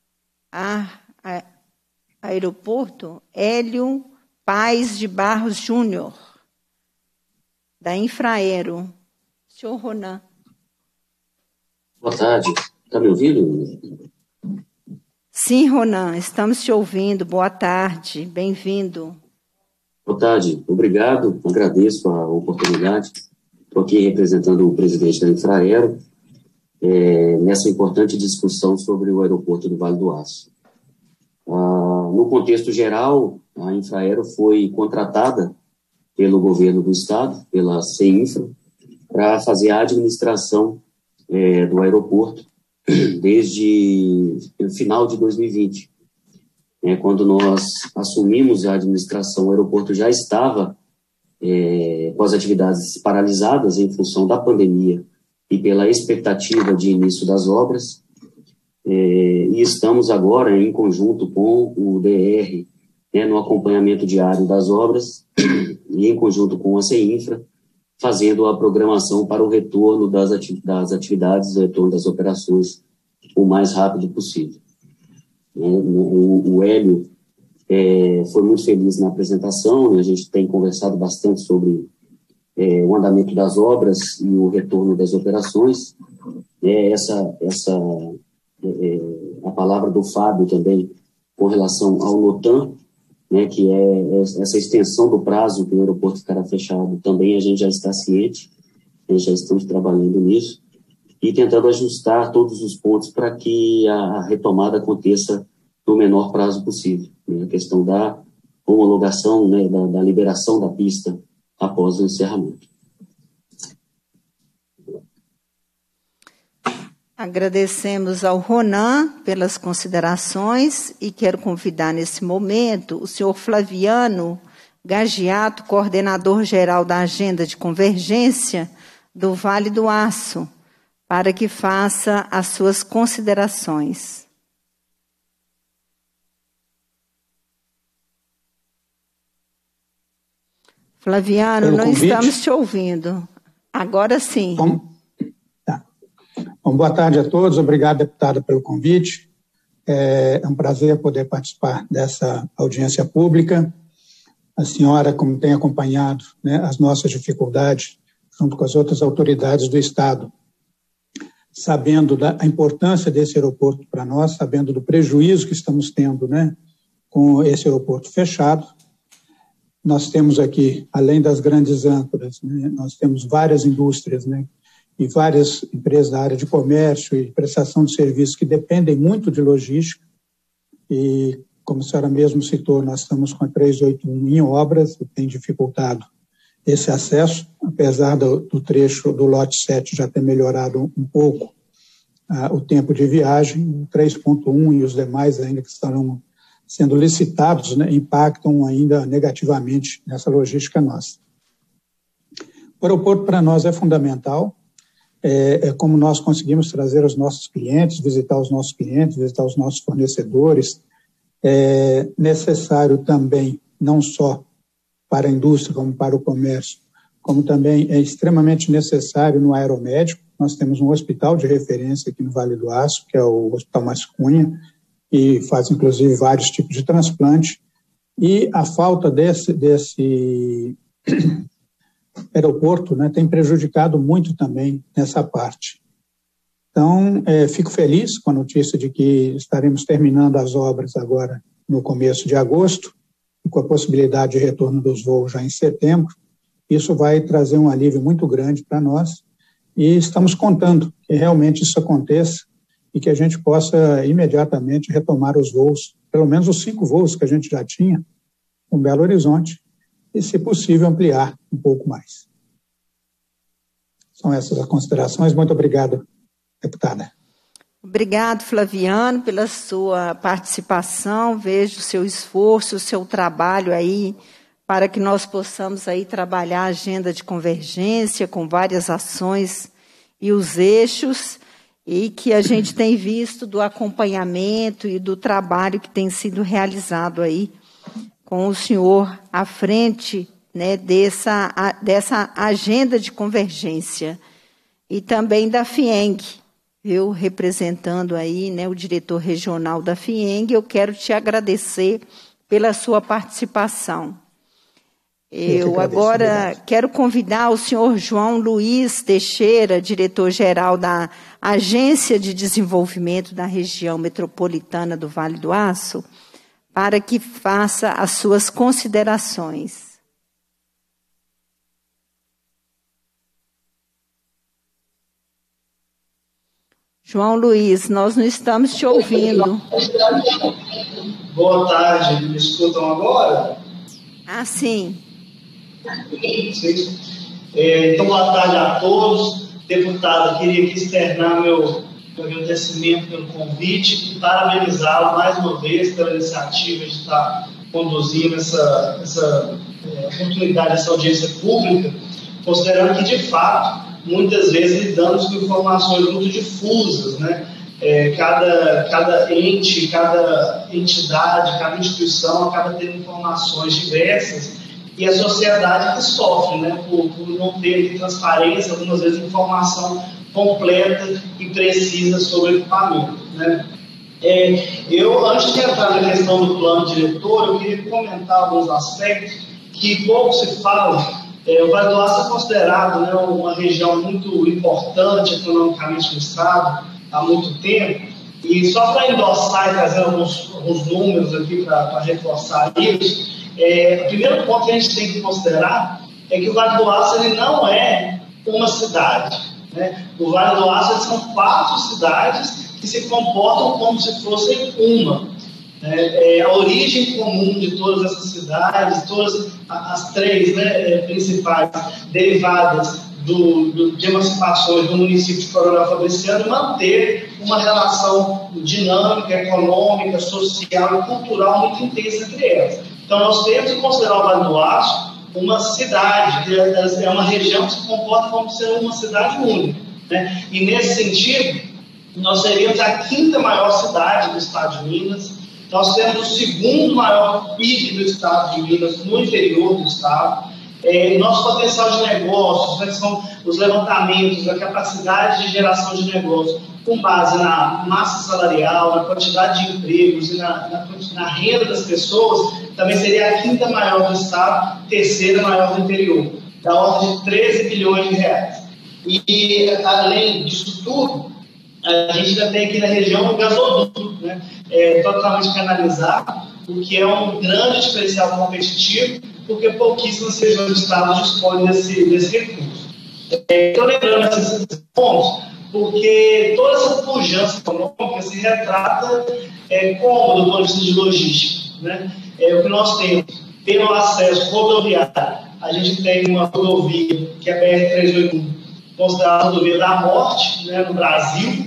aeroporto, Hélio Paes de Barros Júnior, da Infraero. Senhor Ronan. Boa tarde. Está me ouvindo? Sim, Ronan, estamos te ouvindo. Boa tarde, bem-vindo. Boa tarde, obrigado, agradeço a oportunidade. Estou aqui representando o presidente da Infraero nessa importante discussão sobre o aeroporto do Vale do Aço. No contexto geral, a Infraero foi contratada pelo governo do estado, pela CEINFRA, para fazer a administração do aeroporto desde o final de 2020. Quando nós assumimos a administração, o aeroporto já estava com as atividades paralisadas em função da pandemia e pela expectativa de início das obras, e estamos agora em conjunto com o DR, no acompanhamento diário das obras e em conjunto com a CEINFRA, fazendo a programação para o retorno das atividades, o retorno das operações o mais rápido possível. O Hélio foi muito feliz na apresentação, a gente tem conversado bastante sobre o andamento das obras e o retorno das operações. A palavra do Fábio também com relação ao NOTAM, que é essa extensão do prazo que o aeroporto ficará fechado, também a gente já está ciente, já estamos trabalhando nisso e tentando ajustar todos os pontos para que a retomada aconteça no menor prazo possível. A questão da homologação, da liberação da pista após o encerramento. Agradecemos ao Ronan pelas considerações e quero convidar nesse momento o senhor Flaviano Gagiato, coordenador-geral da Agenda de Convergência do Vale do Aço, para que faça as suas considerações. Flaviano, não estamos te ouvindo. Agora sim. Bom, boa tarde a todos. Obrigado, deputada, pelo convite. É um prazer poder participar dessa audiência pública. A senhora, como tem acompanhado as nossas dificuldades, junto com as outras autoridades do Estado, sabendo da importância desse aeroporto para nós, sabendo do prejuízo que estamos tendo com esse aeroporto fechado. Nós temos aqui, além das grandes âncoras, nós temos várias indústrias, e várias empresas da área de comércio e prestação de serviços que dependem muito de logística. E, como a senhora mesmo citou, nós estamos com a 381 em obras, que tem dificultado esse acesso, apesar do trecho do lote 7 já ter melhorado um pouco o tempo de viagem. O 3.1 e os demais ainda que estarão sendo licitados impactam ainda negativamente nessa logística nossa. O aeroporto para nós é fundamental. É como nós conseguimos trazer os nossos clientes, visitar os nossos clientes, visitar os nossos fornecedores. É necessário também, não só para a indústria, como para o comércio, como também é extremamente necessário no aeromédico. Nós temos um hospital de referência aqui no Vale do Aço, que é o Hospital Márcio Cunha, e faz, inclusive, vários tipos de transplante. E a falta desse aeroporto, né, tem prejudicado muito também nessa parte. Então, fico feliz com a notícia de que estaremos terminando as obras agora no começo de agosto, e com a possibilidade de retorno dos voos já em setembro. Isso vai trazer um alívio muito grande para nós, e estamos contando que realmente isso aconteça e que a gente possa imediatamente retomar os voos, pelo menos os 5 voos que a gente já tinha com Belo Horizonte, e, se possível, ampliar um pouco mais. São essas as considerações. Muito obrigado, deputada. Obrigado, Flaviano, pela sua participação. Vejo o seu esforço, o seu trabalho aí, para que nós possamos aí trabalhar a agenda de convergência com várias ações e os eixos, e que a gente tem visto do acompanhamento e do trabalho que tem sido realizado aí com o senhor à frente, né, dessa agenda de convergência, e também da FIENG. Eu representando aí, né, o diretor regional da FIENG, eu quero te agradecer pela sua participação. Eu agora quero convidar o senhor João Luiz Teixeira, diretor-geral da Agência de Desenvolvimento da Região Metropolitana do Vale do Aço, para que faça as suas considerações. João Luiz, nós não estamos te ouvindo. Boa tarde, me escutam agora? Ah, sim. Então, boa tarde a todos. Deputada, queria aqui externar meu agradecimento pelo convite e parabenizá-la mais uma vez pela iniciativa de estar conduzindo essa oportunidade, essa audiência pública, considerando que, de fato, muitas vezes lidamos com informações muito difusas, né? Cada ente, cada entidade, cada instituição acaba tendo informações diversas, e a sociedade que sofre, né, por não ter transparência, algumas vezes informação completa e precisa sobre o equipamento, né? Eu, antes de entrar na questão do plano diretor, eu queria comentar alguns aspectos que pouco se fala. O Vale do Aço é considerado, né, uma região muito importante economicamente no estado há muito tempo, e só para endossar e trazer alguns números aqui para reforçar isso, o primeiro ponto que a gente tem que considerar é que o Vale do Aço ele não é uma cidade, né? O Vale do Aço são 4 cidades que se comportam como se fossem uma. A origem comum de todas essas cidades, todas as 3, né, principais derivadas de emancipações do município de Coronel Fabriciano, manter uma relação dinâmica, econômica, social e cultural muito intensa entre elas. Então, nós temos que considerar o Vale do Aço uma cidade, que é uma região que se comporta como ser uma cidade única, né? E, nesse sentido, nós seríamos a 5ª maior cidade do estado de Minas. Nós temos o 2º maior PIB do estado de Minas, no interior do estado. Nosso potencial de negócios, né, são os levantamentos, a capacidade de geração de negócios, com base na massa salarial, na quantidade de empregos e na renda das pessoas, também seria a 5ª maior do estado, 3ª maior do interior, da ordem de 13 bilhões de reais. E, além disso tudo, a gente ainda tem aqui na região o gasoduto, né, totalmente canalizado, o que é um grande diferencial competitivo, porque pouquíssimas regiões do estado dispõem desse recurso. Estou lembrando esses pontos, porque toda essa pujança econômica se retrata como do ponto de vista de logística, né? O que nós temos pelo acesso rodoviário, a gente tem uma rodovia que é a BR-381, considerada a rodovia da morte, né, no Brasil,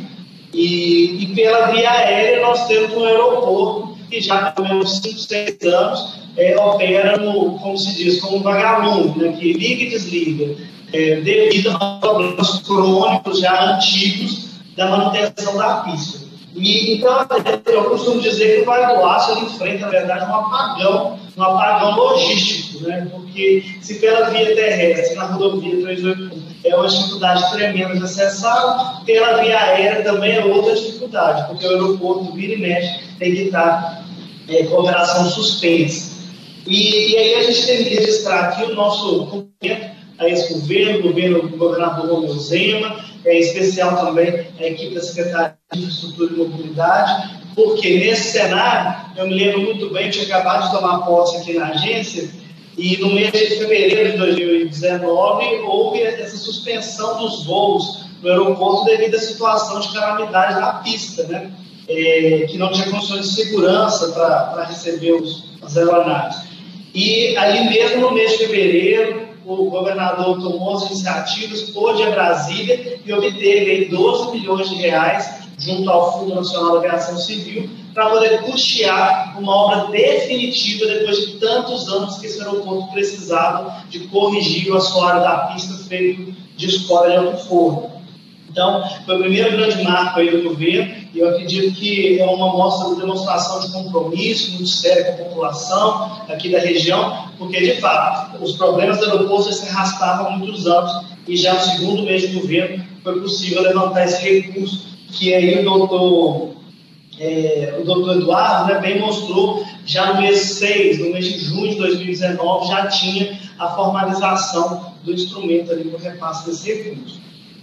e pela via aérea nós temos um aeroporto que já há pelo menos 5, 6 anos opera, como se diz, como um vagalume, né, que liga e desliga, devido a problemas crônicos já antigos da manutenção da pista. Então, eu costumo dizer que o Vale do Aço enfrenta, na verdade, um apagão um apagão logístico, né? Porque se pela via terrestre, na rodovia 381, é uma dificuldade tremenda de acessar, pela via aérea também é outra dificuldade, porque o aeroporto vira e mexe tem que estar com a operação suspensa. E aí a gente tem que registrar aqui o nosso cumprimento a esse governo, do governador Romeu Zema, em especial também a equipe da Secretaria de Infraestrutura e Mobilidade, porque nesse cenário, eu me lembro muito bem, eu tinha acabado de tomar posse aqui na agência, e no mês de fevereiro de 2019 houve essa suspensão dos voos no aeroporto devido à situação de calamidade na pista, né? Que não tinha condições de segurança para receber as aeronaves. E ali mesmo no mês de fevereiro, o governador tomou as iniciativas, pôde a Brasília e obteve 12 milhões de reais junto ao Fundo Nacional da Aviação Civil para poder custear uma obra definitiva depois de tantos anos que esse aeroporto precisava de corrigir o assoalho da pista feito de escola de alto forno. Então, foi o primeiro grande marco aí do governo, e eu acredito que é uma demonstração de compromisso muito sério com a população aqui da região, porque, de fato, os problemas do aeroporto se arrastavam há muitos anos, e já no segundo mês de governo foi possível levantar esse recurso, que aí o doutor Eduardo, né, bem mostrou, já no mês 6, no mês de junho de 2019, já tinha a formalização do instrumento ali para o repasse desse recurso.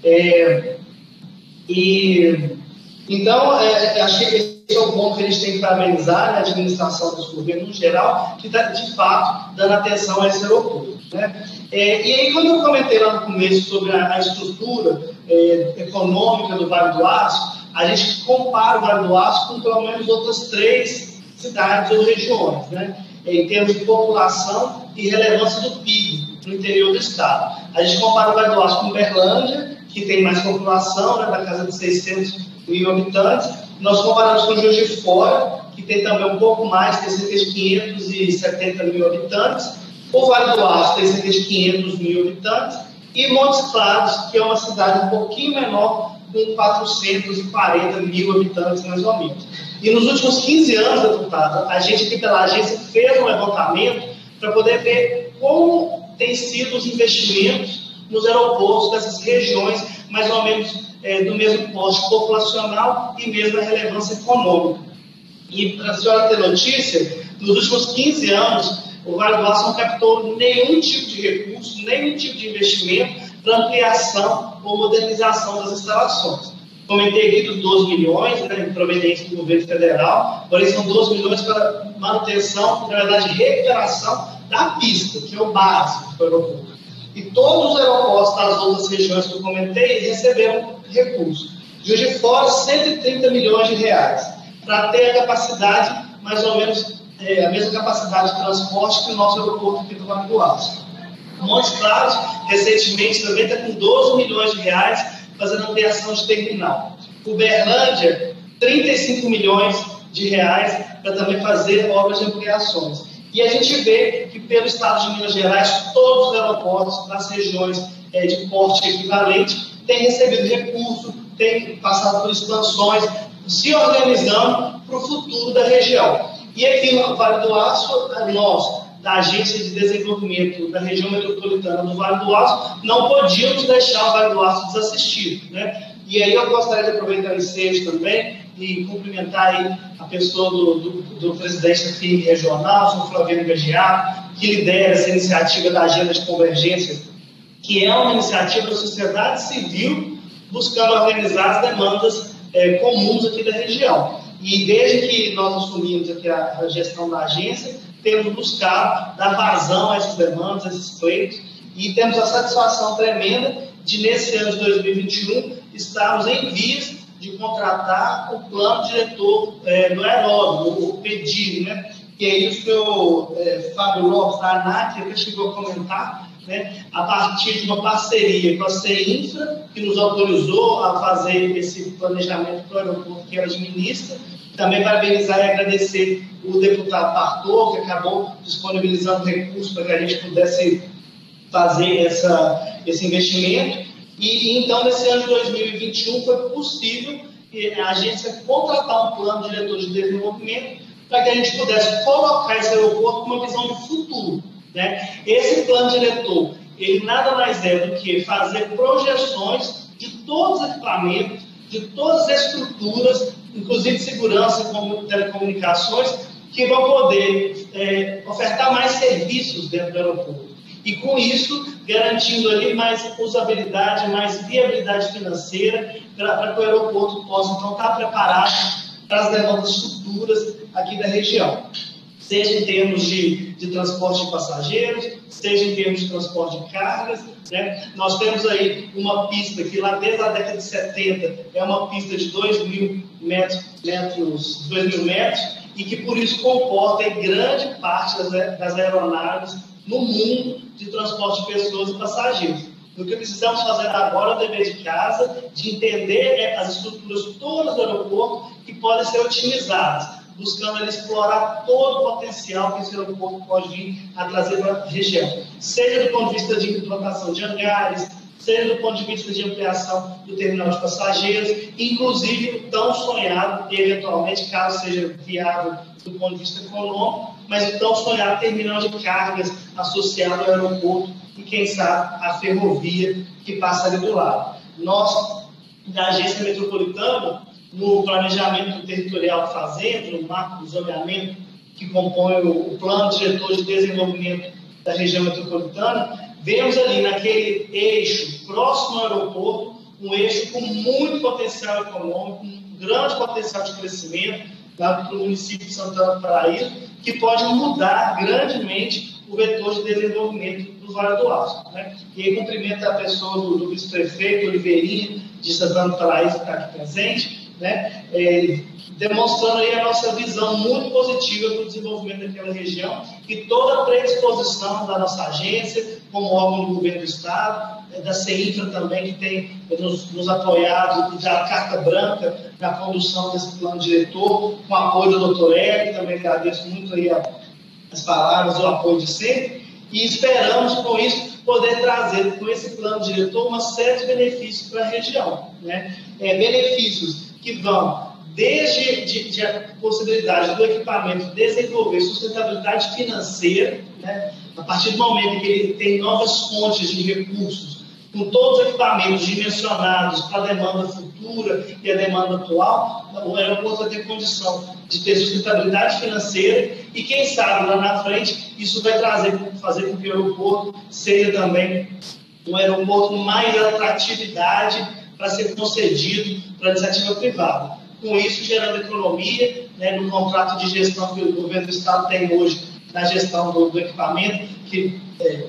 Então, acho que esse é o ponto que a gente tem que parabenizar, né, a administração dos governos no geral, que está, de fato, dando atenção a esse aeroporto, né? E aí, quando eu comentei lá no começo sobre a estrutura econômica do Vale do Aço, a gente compara o Vale do Aço com pelo menos outras 3 cidades ou regiões, né, em termos de população e relevância do PIB no interior do estado. A gente compara o Vale do Aço com Uberlândia, que tem mais população, né, da casa de 600 mil habitantes. Nós comparamos com Juiz de Fora, que tem também um pouco mais, tem cerca de 570 mil habitantes. O Vale do Aço tem cerca de 500 mil habitantes. E Montes Claros, que é uma cidade um pouquinho menor, com 440 mil habitantes, mais ou menos. E nos últimos 15 anos, deputado, a gente aqui pela agência fez um levantamento para poder ver como têm sido os investimentos nos aeroportos dessas regiões, mais ou menos do mesmo porte populacional e mesma relevância econômica. E para a senhora ter notícia, nos últimos 15 anos, o Vale do Aço não captou nenhum tipo de recurso, nenhum tipo de investimento para ampliação ou modernização das instalações. Comentei aqui dos 12 milhões, né, provenientes do governo federal, porém são 12 milhões para manutenção, na verdade, recuperação da pista, que é o básico do aeroporto. E todos os aeroportos das outras regiões que eu comentei receberam recursos. Juiz de Fora, 130 milhões de reais, para ter a capacidade, mais ou menos, a mesma capacidade de transporte que o nosso aeroporto aqui do Vale do Aço. Montes Claros, recentemente, também está com 12 milhões de reais fazendo ampliação de terminal. Uberlândia, 35 milhões de reais para também fazer obras de ampliações. E a gente vê que pelo estado de Minas Gerais, todos os aeroportos das regiões de porte equivalente têm recebido recurso, têm passado por expansões, se organizando para o futuro da região. E aqui no Vale do Aço, nós, da Agência de Desenvolvimento da Região Metropolitana do Vale do Aço, não podíamos deixar o Vale do Aço desassistido, né? E aí eu gostaria de aproveitar o ensejo também e cumprimentar aí a pessoa do presidente da FIM regional, o senhor Flaviano Gagiar, que lidera essa iniciativa da Agenda de Convergência, que é uma iniciativa da sociedade civil buscando organizar as demandas comuns aqui da região. E desde que nós assumimos aqui a gestão da agência, temos buscado dar vazão a essas demandas, a esses pleitos, e temos a satisfação tremenda de, nesse ano de 2021, estarmos em vias de contratar o plano diretor do aeródromo, o PEDI, né? Que é isso que o Fábio Lopes, da ANAC, que chegou a comentar, né? A partir de uma parceria com a CEINFRA, que nos autorizou a fazer esse planejamento para o aeroporto que ela administra. Também parabenizar e agradecer o deputado Bartô, que acabou disponibilizando recursos para que a gente pudesse fazer esse investimento. E então, nesse ano de 2021, foi possível a agência contratar um plano diretor de desenvolvimento para que a gente pudesse colocar esse aeroporto com uma visão de futuro, né? Esse plano diretor, ele nada mais é do que fazer projeções de todos os equipamentos, de todas as estruturas, inclusive de segurança como telecomunicações, que vão poder ofertar mais serviços dentro do aeroporto. E com isso, garantindo ali mais usabilidade, mais viabilidade financeira, para que o aeroporto possa, então, estar preparado para as demandas futuras aqui da região. Seja em termos de transporte de passageiros, seja em termos de transporte de cargas, né? Nós temos aí uma pista que lá desde a década de 70 é uma pista de 2.000 metros, e que por isso comporta em grande parte das aeronaves no mundo de transporte de pessoas e passageiros. O que precisamos fazer agora é o dever de casa, de entender as estruturas todas do aeroporto que podem ser otimizadas, buscando explorar todo o potencial que esse aeroporto pode vir a trazer para a região. Seja do ponto de vista de implantação de hangares, seja do ponto de vista de ampliação do terminal de passageiros, inclusive o tão sonhado, eventualmente, caso seja viável do ponto de vista econômico, mas o tão sonhado terminal de cargas associado ao aeroporto e, quem sabe, a ferrovia que passa ali do lado. Nós, da Agência Metropolitana, no planejamento territorial da Fazenda, no marco do zoneamento que compõe o Plano Diretor de Desenvolvimento da Região Metropolitana, vemos ali naquele eixo próximo ao aeroporto, um eixo com muito potencial econômico, um grande potencial de crescimento lá para o município de Santana do Paraíso, que pode mudar grandemente o vetor de desenvolvimento do Vale do Aço, né? E aí cumprimento a pessoa do vice-prefeito Oliveirinha de Santana do Paraíso, que está aqui presente, né? Demonstrando aí a nossa visão muito positiva do desenvolvimento daquela região e toda a predisposição da nossa agência, como órgão do governo do Estado, da CEINFRA também, que tem nos apoiado e dado carta branca na condução desse plano diretor, com o apoio do doutor Hélio, também agradeço muito aí as palavras, o apoio de sempre, e esperamos com isso poder trazer com esse plano diretor uma série de benefícios para a região, né? Benefícios que vão desde a possibilidade do equipamento desenvolver sustentabilidade financeira, né? A partir do momento que ele tem novas fontes de recursos, com todos os equipamentos dimensionados para a demanda futura e a demanda atual, o aeroporto vai ter condição de ter sustentabilidade financeira e, quem sabe, lá na frente, isso vai fazer com que o aeroporto seja também um aeroporto com mais atratividade para ser concedido para a iniciativa privada. Com isso, gerando economia, né, no contrato de gestão que o governo do Estado tem hoje na gestão do equipamento, que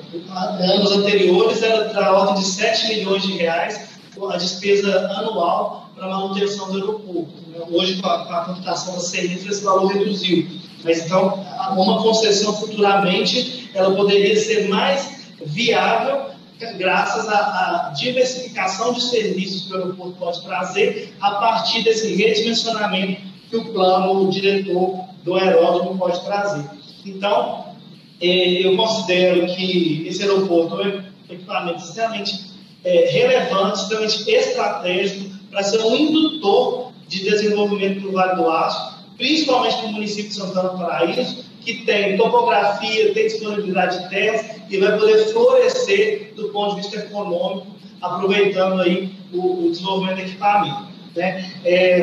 anos anteriores era da ordem de 7 milhões de reais a despesa anual para a manutenção do aeroporto. Hoje, com a computação da CEINFRA, esse valor reduziu. Mas, então, uma concessão futuramente, ela poderia ser mais viável graças à diversificação de serviços que o aeroporto pode trazer a partir desse redimensionamento que o plano diretor do aeródromo pode trazer. Então, eu considero que esse aeroporto é um equipamento extremamente relevante, extremamente estratégico para ser um indutor de desenvolvimento do Vale do Aço, principalmente no município de Santana do Paraíso, que tem topografia, tem disponibilidade de terras e vai poder florescer do ponto de vista econômico, aproveitando aí o desenvolvimento do equipamento, né?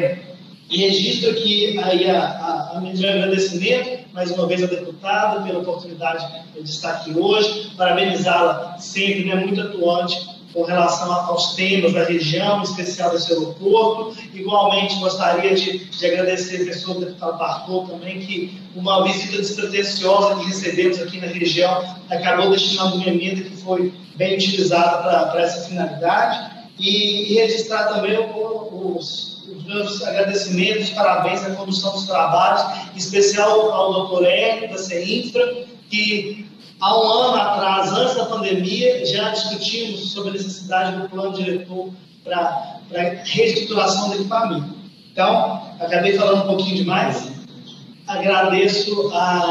E registro aqui aí a meu agradecimento, mais uma vez, à deputada pela oportunidade de estar aqui hoje, parabenizá-la sempre, né, muito atuante com relação aos temas da região, em especial desse aeroporto. Igualmente, gostaria de agradecer a pessoa do deputado Bartol também, que uma visita despretensiosa que recebemos aqui na região acabou destinando uma emenda que foi bem utilizada para essa finalidade. E registrar também os meus agradecimentos, parabéns à condução dos trabalhos, em especial ao doutor Hélio, da CEINFRA, que há um ano atrás, antes da pandemia, já discutimos sobre a necessidade do plano diretor para a reestruturação do equipamento. Então, acabei falando um pouquinho demais. Agradeço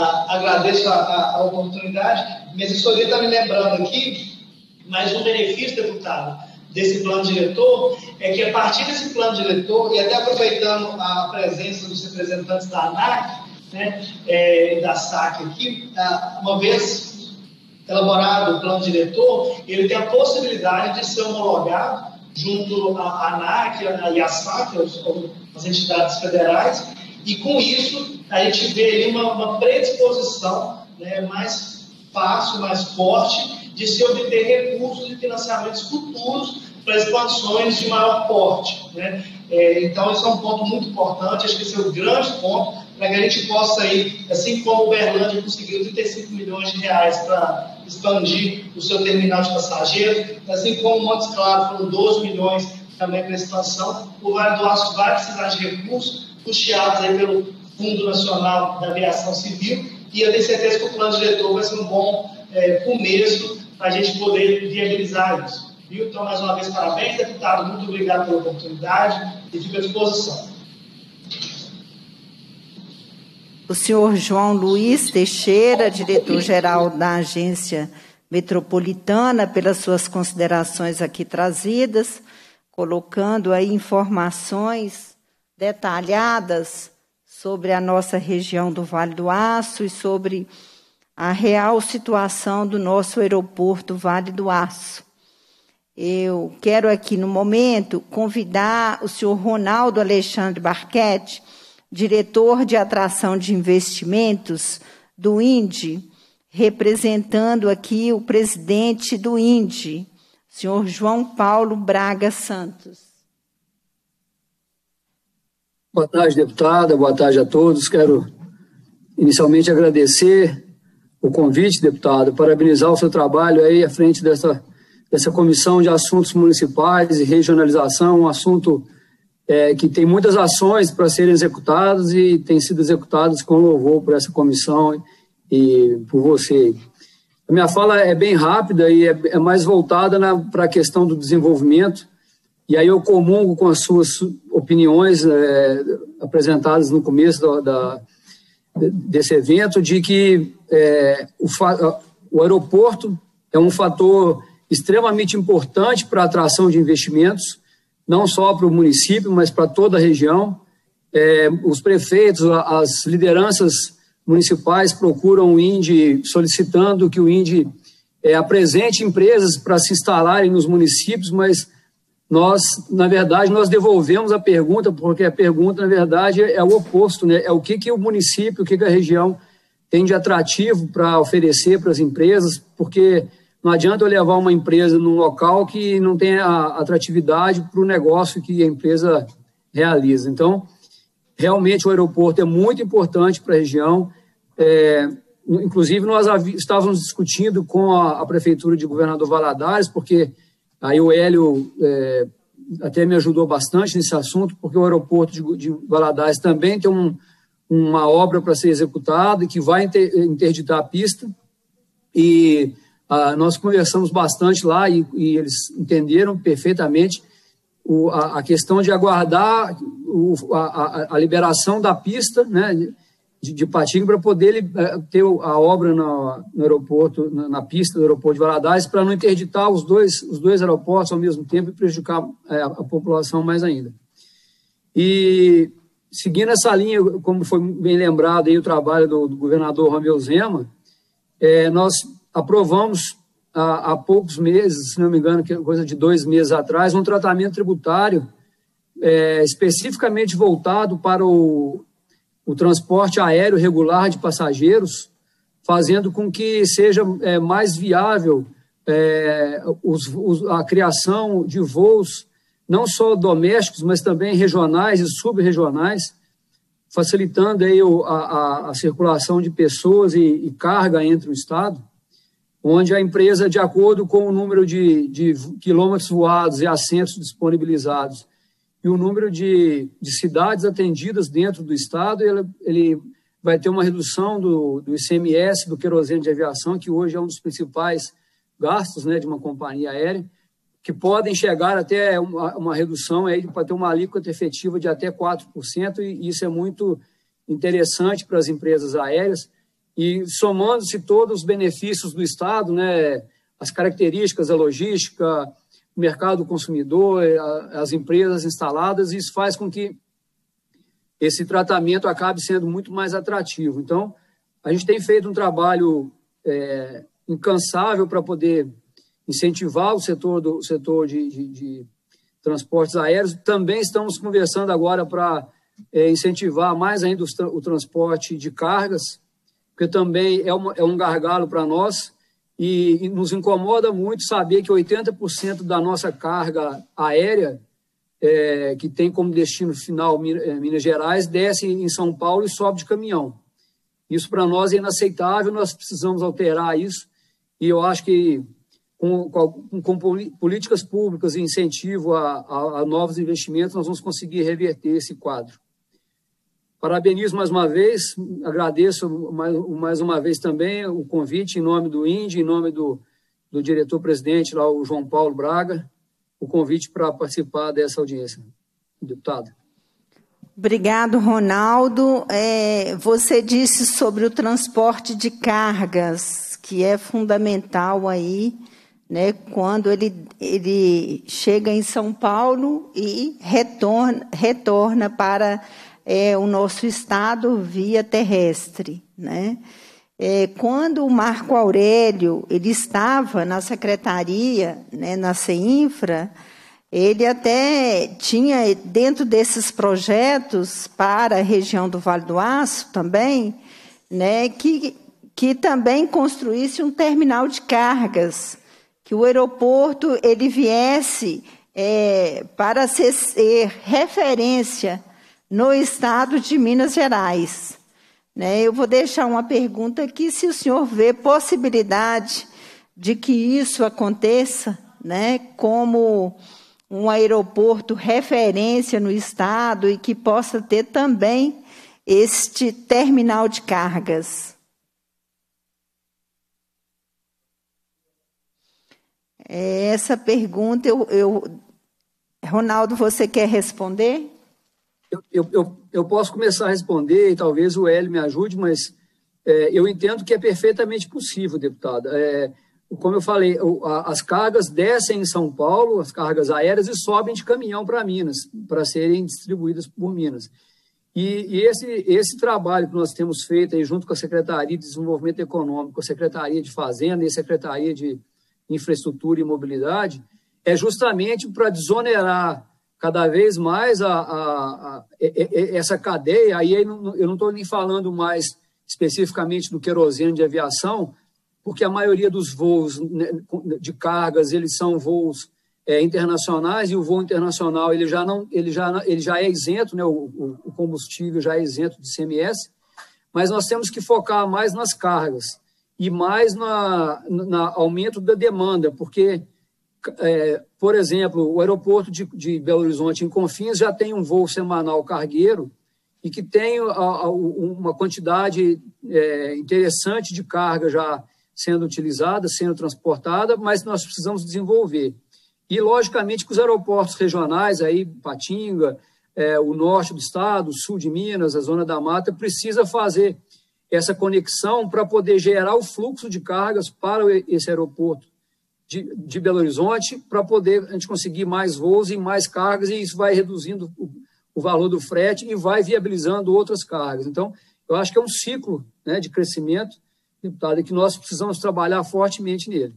a oportunidade. Minha assessoria está me lembrando aqui, mas um benefício, deputado, desse plano diretor é que, a partir desse plano diretor, e até aproveitando a presença dos representantes da ANAC, né, da SAC aqui, uma vez elaborado o plano diretor, ele tem a possibilidade de ser homologado junto à ANAC e à SAC, as entidades federais, e com isso a gente vê ali uma predisposição, né, mais fácil, mais forte, de se obter recursos e financiamentos futuros para expansões de maior porte, né? Então, isso é um ponto muito importante, acho que esse é o grande ponto, para que a gente possa ir, assim como o Uberlândia conseguiu 35 milhões de reais para expandir o seu terminal de passageiros, assim como o Montes Claros foram 12 milhões também para expansão, o Vale do Aço vai precisar de recursos puxados aí pelo Fundo Nacional da Aviação Civil, e eu tenho certeza que o plano diretor vai ser um bom começo para a gente poder viabilizar isso. Viu? Então, mais uma vez, parabéns, deputado, muito obrigado pela oportunidade e fico à disposição. O senhor João Luiz Teixeira, diretor-geral da Agência Metropolitana, pelas suas considerações aqui trazidas, colocando aí informações detalhadas sobre a nossa região do Vale do Aço e sobre a real situação do nosso aeroporto Vale do Aço. Eu quero aqui, no momento, convidar o senhor Ronaldo Alexandre Barquete, diretor de atração de investimentos do INDE, representando aqui o presidente do INDE, senhor João Paulo Braga Santos. Boa tarde, deputada, boa tarde a todos. Quero inicialmente agradecer o convite, deputado, parabenizar o seu trabalho aí à frente dessa Comissão de Assuntos Municipais e Regionalização, um assunto que tem muitas ações para serem executadas e tem sido executadas com louvor por essa comissão e por você. A minha fala é bem rápida e é mais voltada para a questão do desenvolvimento, e aí eu comungo com as suas opiniões apresentadas no começo desse evento, de que o aeroporto é um fator extremamente importante para a atração de investimentos, não só para o município, mas para toda a região. Os prefeitos, as lideranças municipais procuram o INDE, solicitando que o INDE apresente empresas para se instalarem nos municípios, mas nós devolvemos a pergunta, porque a pergunta, na verdade, é o oposto, né? É o que o município, o que a região tem de atrativo para oferecer para as empresas, porque não adianta eu levar uma empresa num local que não tem a atratividade para o negócio que a empresa realiza. Então, realmente o aeroporto é muito importante para a região. Inclusive, nós estávamos discutindo com a Prefeitura de Governador Valadares, porque aí o Hélio até me ajudou bastante nesse assunto, porque o aeroporto de Valadares também tem uma obra para ser executada e que vai interditar a pista. E nós conversamos bastante lá e eles entenderam perfeitamente a questão de aguardar a liberação da pista, né, de Patinga, para poder ter a obra no aeroporto, na pista do aeroporto de Valadares, para não interditar os dois aeroportos ao mesmo tempo e prejudicar a população mais ainda. E seguindo essa linha, como foi bem lembrado aí o trabalho do governador Romeu Zema, nós aprovamos há poucos meses, se não me engano, coisa de 2 meses atrás, um tratamento tributário especificamente voltado para o transporte aéreo regular de passageiros, fazendo com que seja mais viável a criação de voos, não só domésticos, mas também regionais e subregionais, facilitando aí a circulação de pessoas e carga entre o Estado, onde a empresa, de acordo com o número de quilômetros voados e assentos disponibilizados e o número de cidades atendidas dentro do Estado, ele vai ter uma redução do ICMS, do querosene de aviação, que hoje é um dos principais gastos, né, de uma companhia aérea, que podem chegar até uma redução para ter uma alíquota efetiva de até 4%, e isso é muito interessante para as empresas aéreas. E somando-se todos os benefícios do Estado, né, as características da logística, o mercado consumidor, as empresas instaladas, isso faz com que esse tratamento acabe sendo muito mais atrativo. Então, a gente tem feito um trabalho incansável para poder incentivar o setor de transportes aéreos. Também estamos conversando agora para incentivar mais ainda o transporte de cargas, porque também é um gargalo para nós, e nos incomoda muito saber que 80% da nossa carga aérea, que tem como destino final Minas Gerais, desce em São Paulo e sobe de caminhão. Isso para nós é inaceitável, nós precisamos alterar isso, e eu acho que com políticas públicas e incentivo a novos investimentos, nós vamos conseguir reverter esse quadro. Parabenizo mais uma vez, agradeço mais uma vez também o convite em nome do INDE, em nome do diretor-presidente, lá, o João Paulo Braga, o convite para participar dessa audiência. Deputado. Obrigado, Ronaldo. Você disse sobre o transporte de cargas, que é fundamental aí, né, quando ele chega em São Paulo e retorna para o nosso estado via terrestre, né? Quando o Marco Aurélio ele estava na secretaria, né, na CEINFRA, ele até tinha, dentro desses projetos para a região do Vale do Aço também, né, que também construísse um terminal de cargas, que o aeroporto ele viesse para ser referência no estado de Minas Gerais. Né? Eu vou deixar uma pergunta aqui, se o senhor vê possibilidade de que isso aconteça, né, como um aeroporto referência no estado e que possa ter também este terminal de cargas. Essa pergunta, Ronaldo, você quer responder? Eu posso começar a responder, e talvez o Hélio me ajude, mas eu entendo que é perfeitamente possível, deputada. Como eu falei, as cargas descem em São Paulo, as cargas aéreas, e sobem de caminhão para Minas, para serem distribuídas por Minas. E esse trabalho que nós temos feito aí, junto com a Secretaria de Desenvolvimento Econômico, a Secretaria de Fazenda e a Secretaria de Infraestrutura e Mobilidade, é justamente para desonerar cada vez mais essa cadeia. Aí eu não estou nem falando mais especificamente do querosene de aviação, porque a maioria dos voos de cargas, eles são voos internacionais, e o voo internacional ele já é isento, né, o combustível já é isento de ICMS, mas nós temos que focar mais nas cargas e mais no aumento da demanda, porque, por exemplo, o aeroporto de Belo Horizonte, em Confins, já tem um voo semanal cargueiro e que tem uma quantidade interessante de carga já sendo utilizada, sendo transportada, mas nós precisamos desenvolver. E, logicamente, que os aeroportos regionais, aí, Patinga, o norte do estado, o sul de Minas, a Zona da Mata, precisa fazer essa conexão para poder gerar o fluxo de cargas para esse aeroporto de Belo Horizonte, para poder a gente conseguir mais voos e mais cargas, e isso vai reduzindo o valor do frete e vai viabilizando outras cargas. Então, eu acho que é um ciclo, né, de crescimento, deputado, e que nós precisamos trabalhar fortemente nele.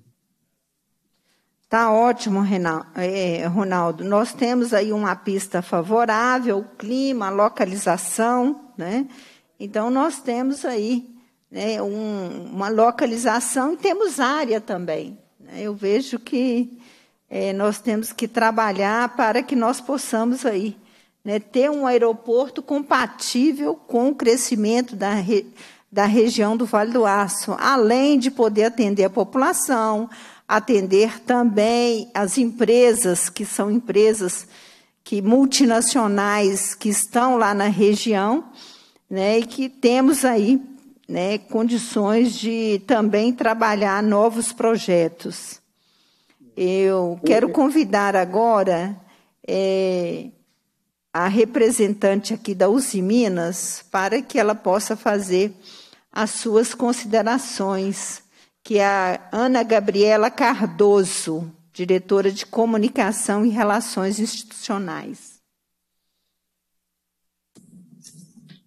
Tá ótimo, Ronaldo. Nós temos aí uma pista favorável, o clima, a localização, né? Então, nós temos aí, né, uma localização e temos área também. Né? Eu vejo que nós temos que trabalhar para que nós possamos aí, né, ter um aeroporto compatível com o crescimento da região do Vale do Aço, além de poder atender a população, atender também as empresas, que são empresas multinacionais que estão lá na região, né, e que temos aí, né, condições de também trabalhar novos projetos. Eu quero convidar agora a representante aqui da Usiminas para que ela possa fazer as suas considerações, que é a Ana Gabriela Cardoso, diretora de Comunicação e Relações Institucionais.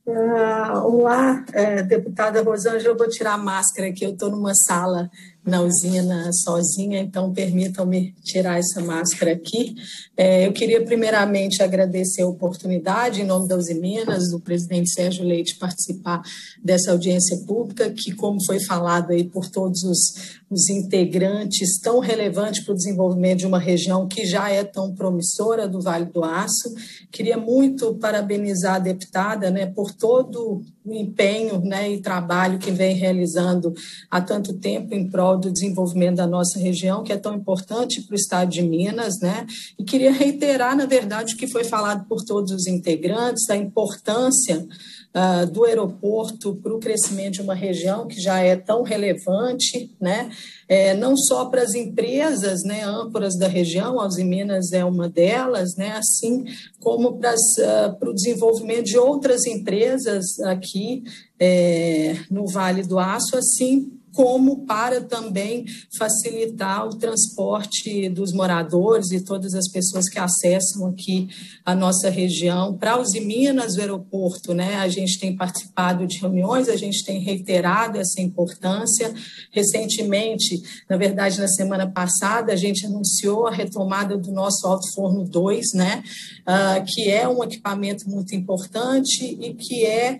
Olá, deputada Rosângela, eu vou tirar a máscara aqui, eu estou numa sala na usina sozinha, então permitam-me tirar essa máscara aqui. Eu queria primeiramente agradecer a oportunidade, em nome da Usiminas, do presidente Sérgio Leite, participar dessa audiência pública, que, como foi falado aí por todos os integrantes, tão relevante para o desenvolvimento de uma região que já é tão promissora do Vale do Aço. Queria muito parabenizar a deputada, né, por todo o empenho, né, e trabalho que vem realizando há tanto tempo em prol do desenvolvimento da nossa região, que é tão importante para o estado de Minas, né? E queria reiterar, na verdade, o que foi falado por todos os integrantes, a importância do aeroporto para o crescimento de uma região que já é tão relevante, né? Não só para as empresas, né, âncoras da região, a Usiminas é uma delas, né, assim como para o desenvolvimento de outras empresas aqui no Vale do Aço, assim como para também facilitar o transporte dos moradores e todas as pessoas que acessam aqui a nossa região. Para Usiminas, o aeroporto, né, a gente tem participado de reuniões, a gente tem reiterado essa importância. Recentemente, na verdade, na semana passada, a gente anunciou a retomada do nosso Alto Forno 2, né, que é um equipamento muito importante e que é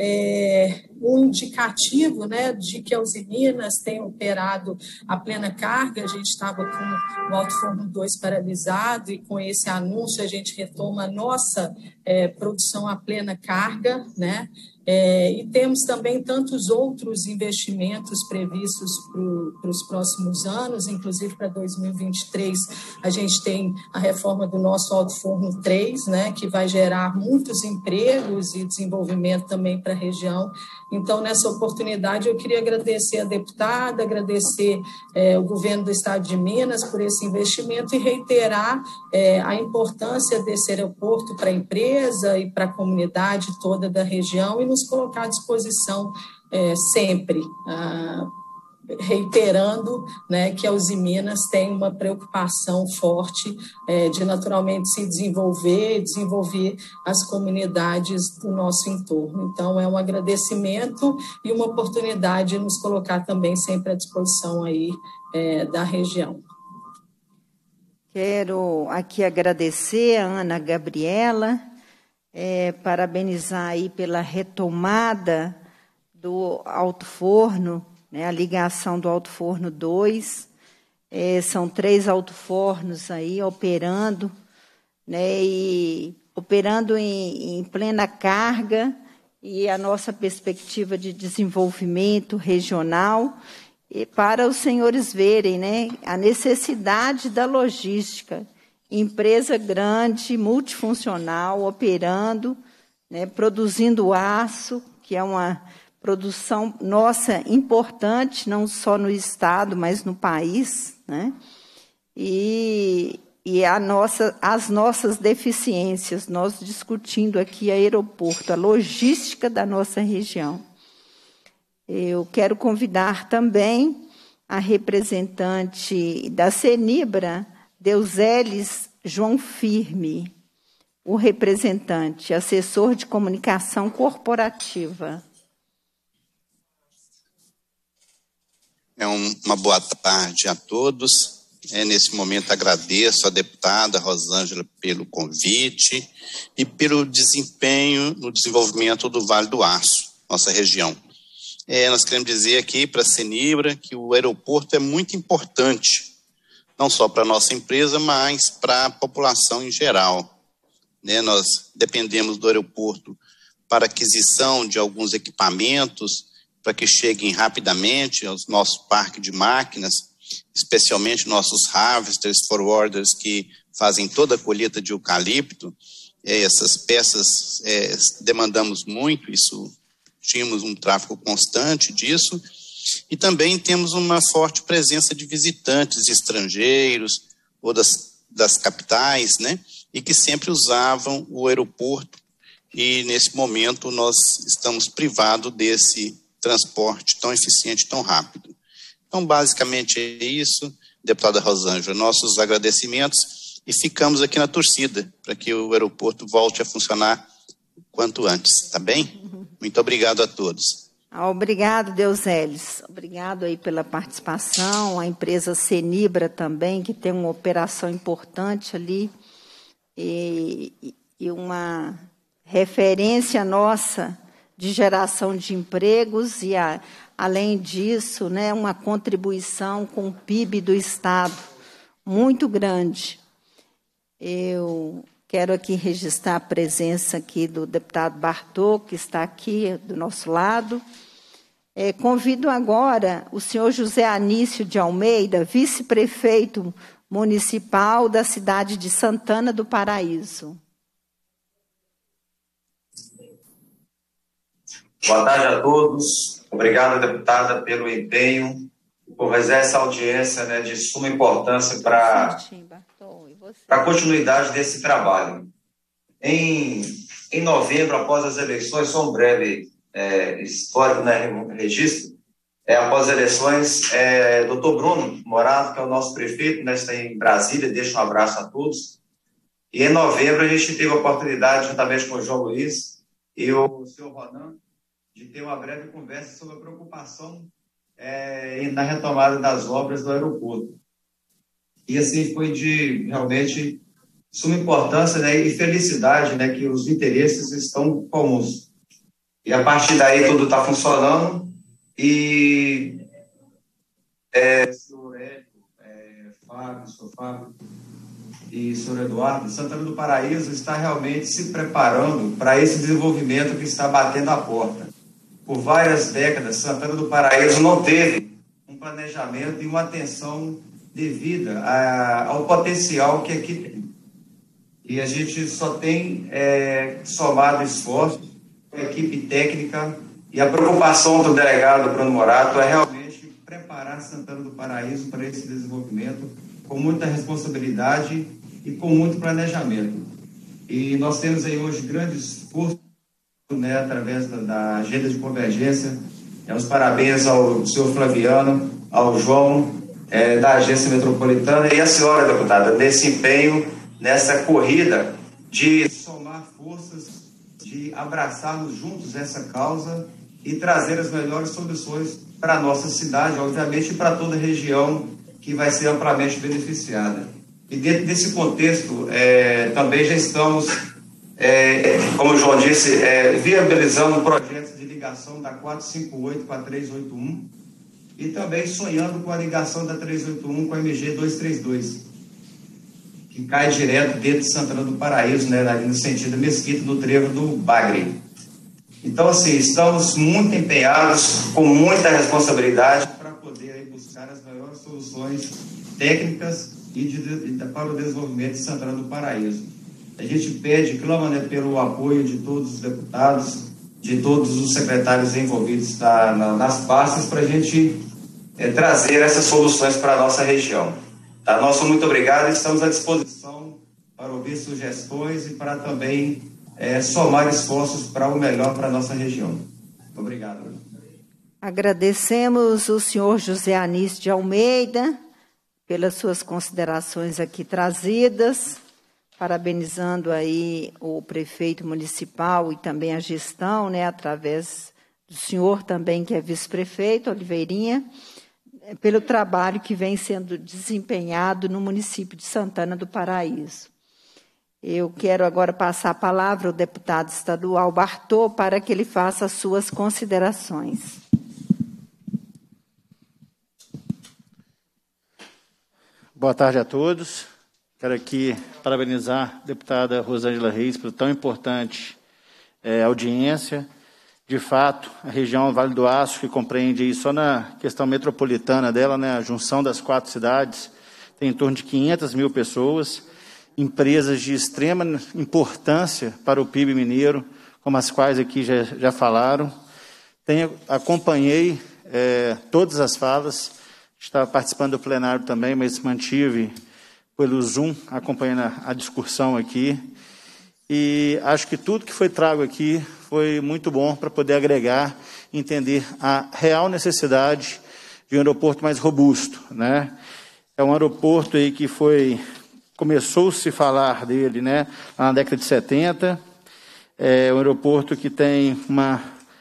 um indicativo, né, de que a Usiminas tem operado a plena carga. A gente estava com o Alto Forno 2 paralisado e com esse anúncio a gente retoma a nossa produção a plena carga, né? E temos também tantos outros investimentos previstos para os próximos anos, inclusive para 2023 a gente tem a reforma do nosso Alto Forno 3, né, que vai gerar muitos empregos e desenvolvimento também para a região. Então, nessa oportunidade, eu queria agradecer a deputada, agradecer o governo do Estado de Minas por esse investimento e reiterar a importância desse aeroporto para a empresa e para a comunidade toda da região e nos colocar à disposição sempre, reiterando, né, que a Usiminas tem uma preocupação forte de naturalmente se desenvolver e desenvolver as comunidades do nosso entorno. Então, é um agradecimento e uma oportunidade de nos colocar também sempre à disposição aí da região. Quero aqui agradecer a Ana Gabriela, parabenizar aí pela retomada do Alto Forno, né, a ligação do Alto Forno 2, são 3 alto-fornos aí operando, né, e operando em plena carga, e a nossa perspectiva de desenvolvimento regional, e para os senhores verem, né, a necessidade da logística, empresa grande, multifuncional, operando, né, produzindo aço, que é uma produção nossa importante, não só no estado, mas no país, né? E as nossas deficiências, nós discutindo aqui aeroporto, a logística da nossa região. Eu quero convidar também a representante da Cenibra, Deuseles João Firme, o representante, assessor de comunicação corporativa. Uma boa tarde a todos. Nesse momento agradeço à deputada Rosângela pelo convite e pelo desempenho no desenvolvimento do Vale do Aço, nossa região. Nós queremos dizer aqui para a Cenibra que o aeroporto é muito importante, não só para a nossa empresa, mas para a população em geral. Nós dependemos do aeroporto para aquisição de alguns equipamentos, para que cheguem rapidamente aos nossos parques de máquinas, especialmente nossos harvesters, forwarders, que fazem toda a colheita de eucalipto. Essas peças demandamos muito, tínhamos um tráfego constante disso, e também temos uma forte presença de visitantes estrangeiros ou das capitais, né, e que sempre usavam o aeroporto, e nesse momento nós estamos privados desse transporte tão eficiente, tão rápido. Então, basicamente é isso, deputada Rosângela, nossos agradecimentos e ficamos aqui na torcida para que o aeroporto volte a funcionar quanto antes, tá bem? Muito obrigado a todos. Obrigado, Deusélis. Obrigado aí pela participação. A empresa Senibra também, que tem uma operação importante ali e uma referência nossa de geração de empregos e, além disso, né, uma contribuição com o PIB do Estado muito grande. Eu quero aqui registrar a presença aqui do deputado Bartô, que está aqui do nosso lado. Convido agora o senhor José Anício de Almeida, vice-prefeito municipal da cidade de Santana do Paraíso. Boa tarde a todos. Obrigado, deputada, pelo empenho, por fazer essa audiência, né, de suma importância para a continuidade desse trabalho. Em novembro, após as eleições, só um breve histórico, né, registro, após as eleições, doutor Bruno Morato, que é o nosso prefeito, né, está em Brasília, deixa um abraço a todos. E em novembro a gente teve a oportunidade, juntamente com o João Luiz e o senhor Ronan, de ter uma breve conversa sobre a preocupação na retomada das obras do aeroporto. E assim foi de realmente suma importância, né, e felicidade, né, que os interesses estão comuns. E a partir daí tudo está funcionando e senhor Hélio, Fábio e senhor Eduardo, Santana do Paraíso está realmente se preparando para esse desenvolvimento que está batendo a porta. Por várias décadas, Santana do Paraíso não teve um planejamento e uma atenção devida ao potencial que aqui tem. E a gente só tem somado esforços com a equipe técnica, e a preocupação do delegado Bruno Morato é realmente preparar Santana do Paraíso para esse desenvolvimento com muita responsabilidade e com muito planejamento. E nós temos aí hoje grandes esforços, né, através da agenda de convergência. Os parabéns ao senhor Flaviano, ao João, da agência metropolitana, e a senhora, deputada, nesse empenho, nessa corrida de somar forças, de abraçarmos juntos essa causa e trazer as melhores soluções para a nossa cidade, obviamente, e para toda a região que vai ser amplamente beneficiada. E dentro desse contexto, também já estamos, como o João disse, viabilizando projetos de ligação da 458 com a 381 e também sonhando com a ligação da 381 com a MG 232, que cai direto dentro de Santana do Paraíso, né, ali no sentido Mesquita, no trevo do Bagre. Então, assim, estamos muito empenhados, com muita responsabilidade, para poder aí buscar as melhores soluções técnicas para o desenvolvimento de Santana do Paraíso. A gente pede, clama, né, pelo apoio de todos os deputados, de todos os secretários envolvidos nas pastas, para a gente trazer essas soluções para a nossa região. Tá? Nosso muito obrigado, estamos à disposição para ouvir sugestões e para também somar esforços para o melhor para a nossa região. Obrigado. Agradecemos o senhor José Anísio de Almeida pelas suas considerações aqui trazidas, parabenizando aí o prefeito municipal e também a gestão, né, através do senhor também, que é vice-prefeito, Oliveirinha, pelo trabalho que vem sendo desempenhado no município de Santana do Paraíso. Eu quero agora passar a palavra ao deputado estadual Bartô para que ele faça as suas considerações. Boa tarde a todos. Quero aqui parabenizar a deputada Rosângela Reis por tão importante audiência. De fato, a região Vale do Aço, que compreende aí só na questão metropolitana dela, né, a junção das 4 cidades, tem em torno de 500 mil pessoas, empresas de extrema importância para o PIB mineiro, como as quais aqui já falaram. Acompanhei todas as falas, estava participando do plenário também, mas mantive pelo Zoom, acompanhando a discussão aqui. E acho que tudo que foi trago aqui foi muito bom para poder agregar, entender a real necessidade de um aeroporto mais robusto, né? É um aeroporto aí que começou-se a falar dele, né, na década de 70, é um aeroporto que tem uma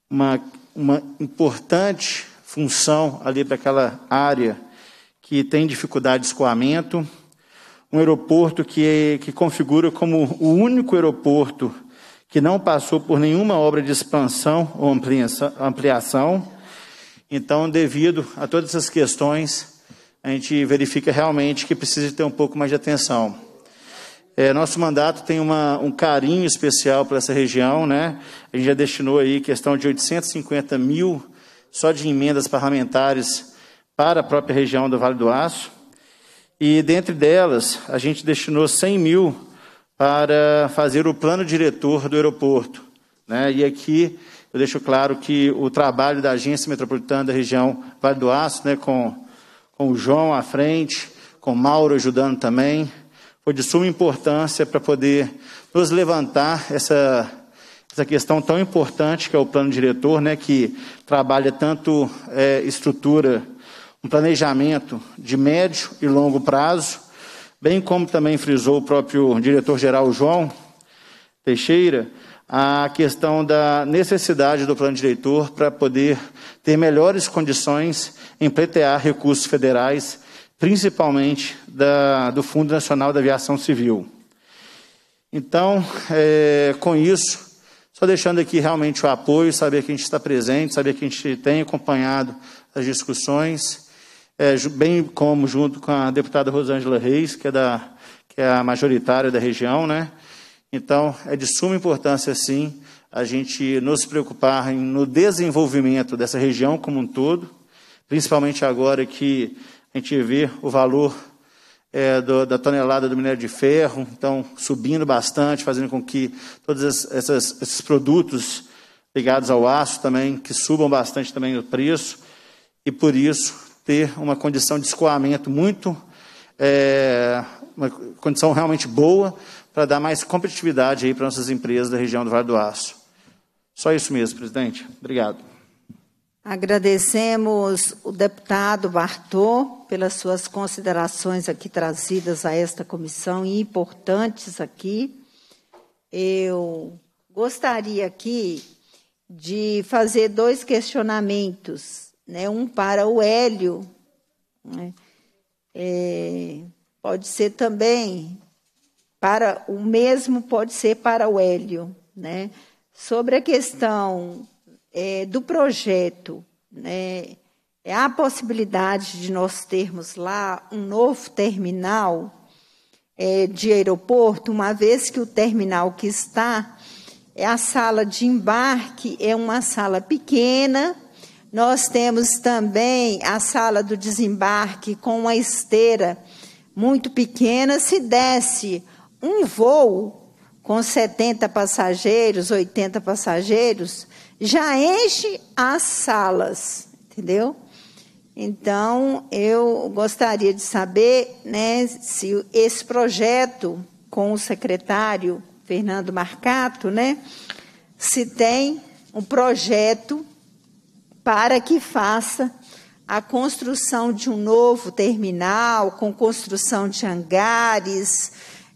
uma importante função ali para aquela área que tem dificuldade de escoamento, um aeroporto que configura como o único aeroporto que não passou por nenhuma obra de expansão ou ampliação. Então, devido a todas essas questões, a gente verifica realmente que precisa ter um pouco mais de atenção. Nosso mandato tem um carinho especial para essa região, né? A gente já destinou aí questão de 850 mil só de emendas parlamentares para a própria região do Vale do Aço. E, dentre delas, a gente destinou 100 mil para fazer o plano diretor do aeroporto, né? E aqui eu deixo claro que o trabalho da Agência Metropolitana da região Vale do Aço, né, com o João à frente, com o Mauro ajudando também, foi de suma importância para poder nos levantar essa questão tão importante que é o plano diretor, né, que trabalha tanto estrutura, um planejamento de médio e longo prazo, bem como também frisou o próprio diretor-geral João Teixeira, a questão da necessidade do plano diretor para poder ter melhores condições em pleitear recursos federais, principalmente do Fundo Nacional da Aviação Civil. Então, com isso, só deixando aqui realmente o apoio, saber que a gente está presente, saber que a gente tem acompanhado as discussões, bem como junto com a deputada Rosângela Reis, que é a majoritária da região, né? Então, é de suma importância, sim, a gente nos preocupar no desenvolvimento dessa região como um todo, principalmente agora que a gente vê o valor da tonelada do minério de ferro, então, subindo bastante, fazendo com que todos esses produtos ligados ao aço também, que subam bastante também o preço, e por isso ter uma condição de escoamento uma condição realmente boa, para dar mais competitividade aí para nossas empresas da região do Vale do Aço. Só isso mesmo, presidente. Obrigado. Agradecemos o deputado Bartô pelas suas considerações aqui trazidas a esta comissão e importantes aqui. Eu gostaria aqui de fazer 2 questionamentos, né? Um para o Hélio, né? Pode ser também pode ser para o Hélio, né? Sobre a questão do projeto, né? Há a possibilidade de nós termos lá um novo terminal de aeroporto, uma vez que o terminal que está, a sala de embarque é uma sala pequena. Nós temos também a sala do desembarque com uma esteira muito pequena. Se desse um voo com 70 passageiros, 80 passageiros, já enche as salas, entendeu? Então, eu gostaria de saber, né, se esse projeto com o secretário Fernando Marcato, né, se tem um projeto para que faça a construção de um novo terminal, com construção de hangares,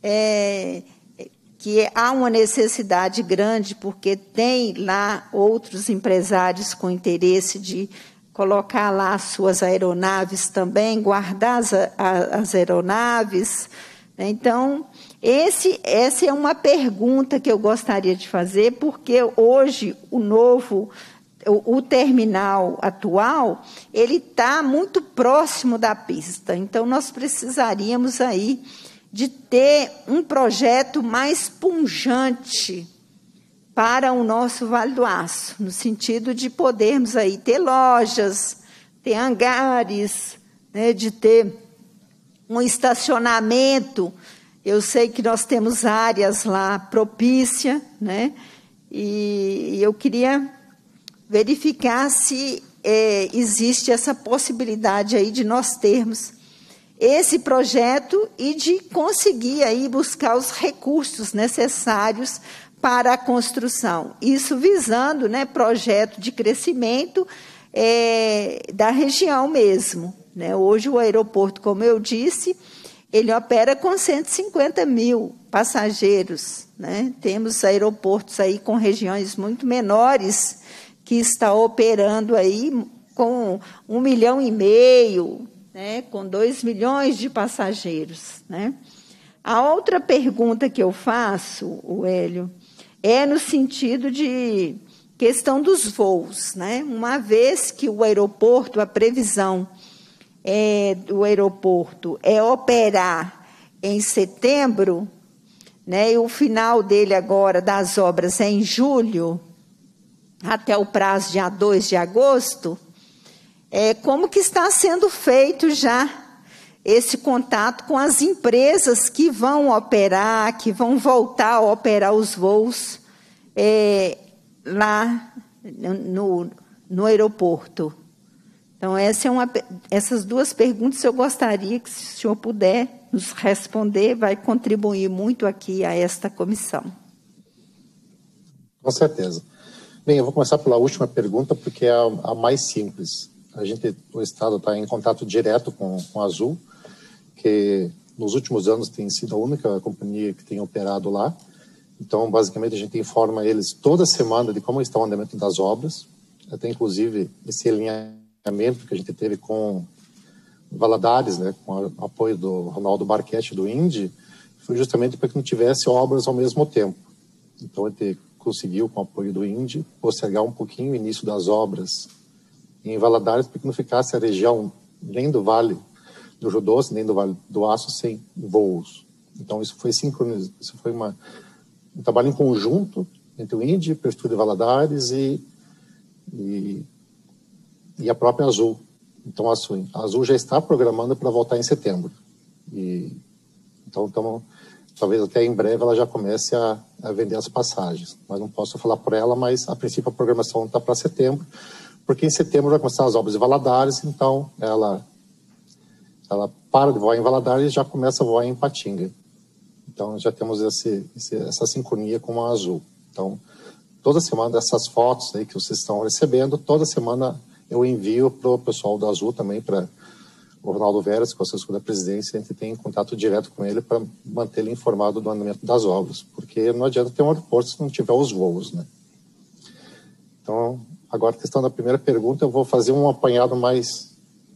que há uma necessidade grande, porque tem lá outros empresários com interesse de colocar lá as suas aeronaves também, guardar as aeronaves. Então, essa é uma pergunta que eu gostaria de fazer, porque hoje o terminal atual, ele está muito próximo da pista. Então, nós precisaríamos aí de ter um projeto mais pujante para o nosso Vale do Aço, no sentido de podermos aí ter lojas, ter hangares, né, de ter um estacionamento. Eu sei que nós temos áreas lá propícias, né, e eu queria verificar se existe essa possibilidade aí de nós termos esse projeto e de conseguir aí buscar os recursos necessários para a construção. Isso visando, né, projeto de crescimento da região mesmo, né? Hoje o aeroporto, como eu disse, ele opera com 150 mil passageiros, né? Temos aeroportos aí com regiões muito menores que está operando aí com 1,5 milhão, né, com 2 milhões de passageiros, né? A outra pergunta que eu faço, Hélio, é no sentido de questão dos voos, né? Uma vez que o aeroporto, a previsão do aeroporto é operar em setembro, né? E o final dele agora das obras é em julho, até o prazo dia 2 de agosto, como que está sendo feito já esse contato com as empresas que vão operar, que vão voltar a operar os voos lá no aeroporto? Então, essas duas perguntas eu gostaria que, se o senhor puder nos responder, vai contribuir muito aqui a esta comissão. Com certeza. Bem, eu vou começar pela última pergunta, porque é a mais simples. O Estado está em contato direto com a Azul, que nos últimos anos tem sido a única companhia que tem operado lá. Então, basicamente, a gente informa eles toda semana de como está o andamento das obras. Até, inclusive, esse alinhamento que a gente teve com Valadares, né, com o apoio do Ronaldo Barquete, do INDE, foi justamente para que não tivesse obras ao mesmo tempo. Então, a gente conseguiu, com o apoio do INDE, postergar um pouquinho o início das obras em Valadares, para que não ficasse a região nem do Vale do Rio Doce, nem do Vale do Aço, sem voos. Então, isso foi sincronizado, isso foi um trabalho em conjunto entre o INDE, Prefeitura de Valadares e a própria Azul. Então, a Azul já está programando para voltar em setembro. Então, talvez até em breve ela já comece a vender as passagens. Mas não posso falar por ela, mas a princípio a programação está para setembro, porque em setembro vai começar as obras de Valadares, então ela para de voar em Valadares e já começa a voar em Ipatinga. Então já temos essa sincronia com a Azul. Então, toda semana essas fotos aí que vocês estão recebendo, toda semana eu envio para o pessoal da Azul também, para o Ronaldo Veras, que é o assessor da presidência, a gente tem contato direto com ele para manter ele informado do andamento das obras, porque não adianta ter um aeroporto se não tiver os voos, né? Então, agora a questão da primeira pergunta, eu vou fazer um apanhado mais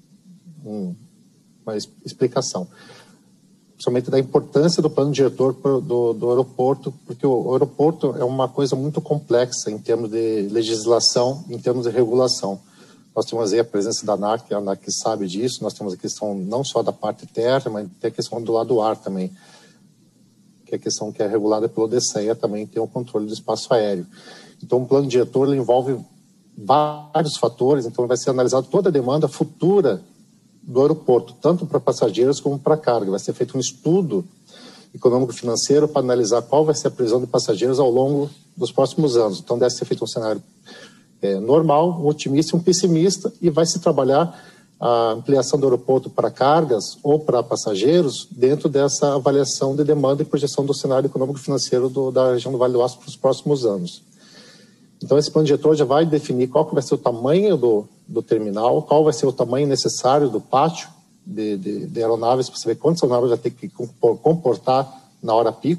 explicação, principalmente da importância do plano diretor do aeroporto, porque o aeroporto é uma coisa muito complexa em termos de legislação, em termos de regulação. Nós temos aí a presença da ANAC, a ANAC sabe disso, nós temos a questão não só da parte terra, mas tem a questão do lado do ar também, que é a questão que é regulada pelo DCEA, também tem o controle do espaço aéreo. Então, o plano diretor ele envolve vários fatores, então vai ser analisado toda a demanda futura do aeroporto, tanto para passageiros como para carga. Vai ser feito um estudo econômico-financeiro para analisar qual vai ser a previsão de passageiros ao longo dos próximos anos. Então, deve ser feito um cenário normal, um otimista e um pessimista, e vai se trabalhar a ampliação do aeroporto para cargas ou para passageiros dentro dessa avaliação de demanda e projeção do cenário econômico-financeiro da região do Vale do Aço para os próximos anos. Então, esse plano diretor já vai definir qual que vai ser o tamanho do terminal, qual vai ser o tamanho necessário do pátio de aeronaves, para saber quantas aeronaves vai ter que comportar na hora pico,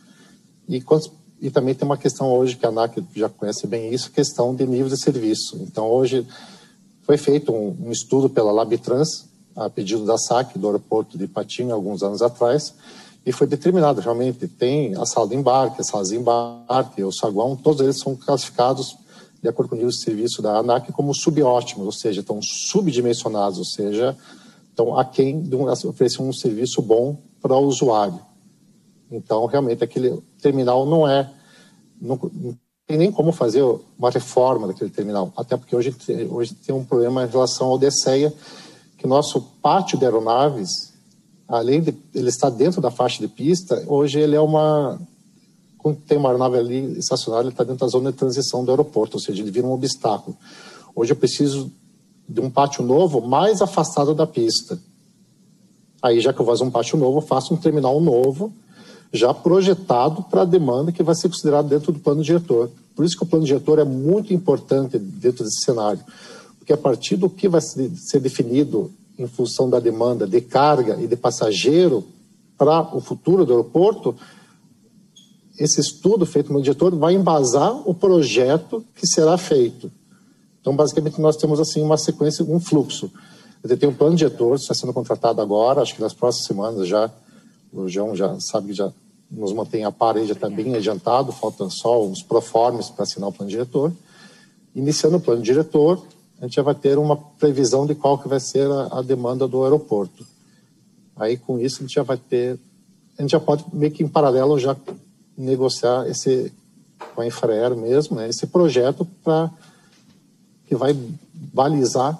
e também tem uma questão hoje, que a ANAC já conhece bem isso, questão de nível de serviço. Então, hoje foi feito um estudo pela Labtrans, a pedido da SAC, do aeroporto de Ipatinga, alguns anos atrás, e foi determinado, realmente, tem a sala de embarque, as salas de embarque, o saguão, todos eles são classificados, de acordo com o nível de serviço da ANAC, como subótimos, ou seja, estão subdimensionados, ou seja, estão aquém de oferecer um serviço bom para o usuário. Então, realmente, aquele terminal não tem nem como fazer uma reforma daquele terminal, até porque hoje tem um problema em relação ao DCEA, que o nosso pátio de aeronaves, além de ele estar dentro da faixa de pista, hoje ele quando tem uma aeronave ali estacionada, ele está dentro da zona de transição do aeroporto, ou seja, ele vira um obstáculo. Hoje eu preciso de um pátio novo mais afastado da pista. Aí, já que eu vou fazer um pátio novo, eu faço um terminal novo, já projetado para a demanda que vai ser considerado dentro do plano diretor. Por isso que o plano diretor é muito importante dentro desse cenário, porque a partir do que vai ser definido em função da demanda de carga e de passageiro para o futuro do aeroporto, esse estudo feito no diretor vai embasar o projeto que será feito. Então, basicamente, nós temos assim uma sequência, um fluxo. Tem um plano diretor, está sendo contratado agora, acho que nas próximas semanas já, o João já sabe que já nos mantém a par, já está bem adiantado, faltam só uns proformes para assinar o plano diretor. Iniciando o plano diretor, a gente já vai ter uma previsão de qual que vai ser a demanda do aeroporto. Aí, com isso, a gente já pode, meio que em paralelo, já negociar com a Infraero mesmo, né, esse projeto que vai balizar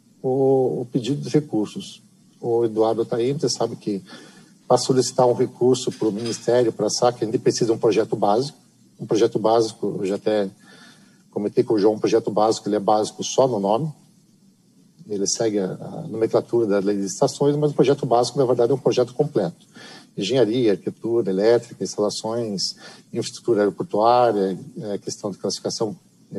o pedido de recursos. O Eduardo está aí, você sabe que para solicitar um recurso para o Ministério, para a SAC, a gente precisa de um projeto básico. Um projeto básico, eu já até comentei com o João, um projeto básico, ele é básico só no nome. Ele segue a nomenclatura da lei de licitações, mas o projeto básico, na verdade, é um projeto completo. Engenharia, arquitetura, elétrica, instalações, infraestrutura aeroportuária, questão de classificação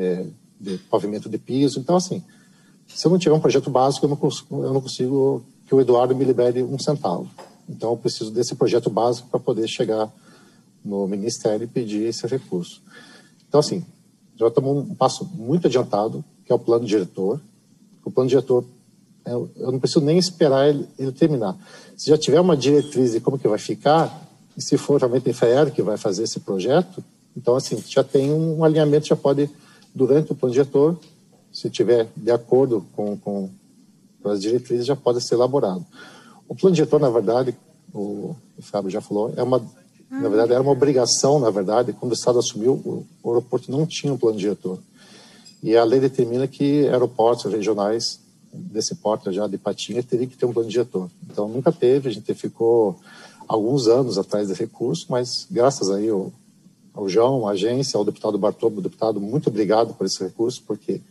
de pavimento de piso. Então, assim, se eu não tiver um projeto básico, eu não consigo que o Eduardo me libere um centavo. Então, eu preciso desse projeto básico para poder chegar no Ministério e pedir esse recurso. Então, assim, já estamos um passo muito adiantado, que é o plano diretor. O plano diretor, eu não preciso nem esperar ele terminar. Se já tiver uma diretriz de como que vai ficar, e se for realmente a Infraero que vai fazer esse projeto, então, assim, já tem um alinhamento, já pode, durante o plano diretor, se tiver de acordo com as diretrizes, já pode ser elaborado. O plano diretor, na verdade, o Fábio já falou, na verdade, era uma obrigação, na verdade, quando o Estado assumiu, o aeroporto não tinha um plano diretor. E a lei determina que aeroportos regionais desse porte já de Ipatinga teriam que ter um plano diretor. Então, nunca teve, a gente ficou alguns anos atrás desse recurso, mas graças aí ao João, à agência, ao deputado Bartolo, deputado, muito obrigado por esse recurso, porque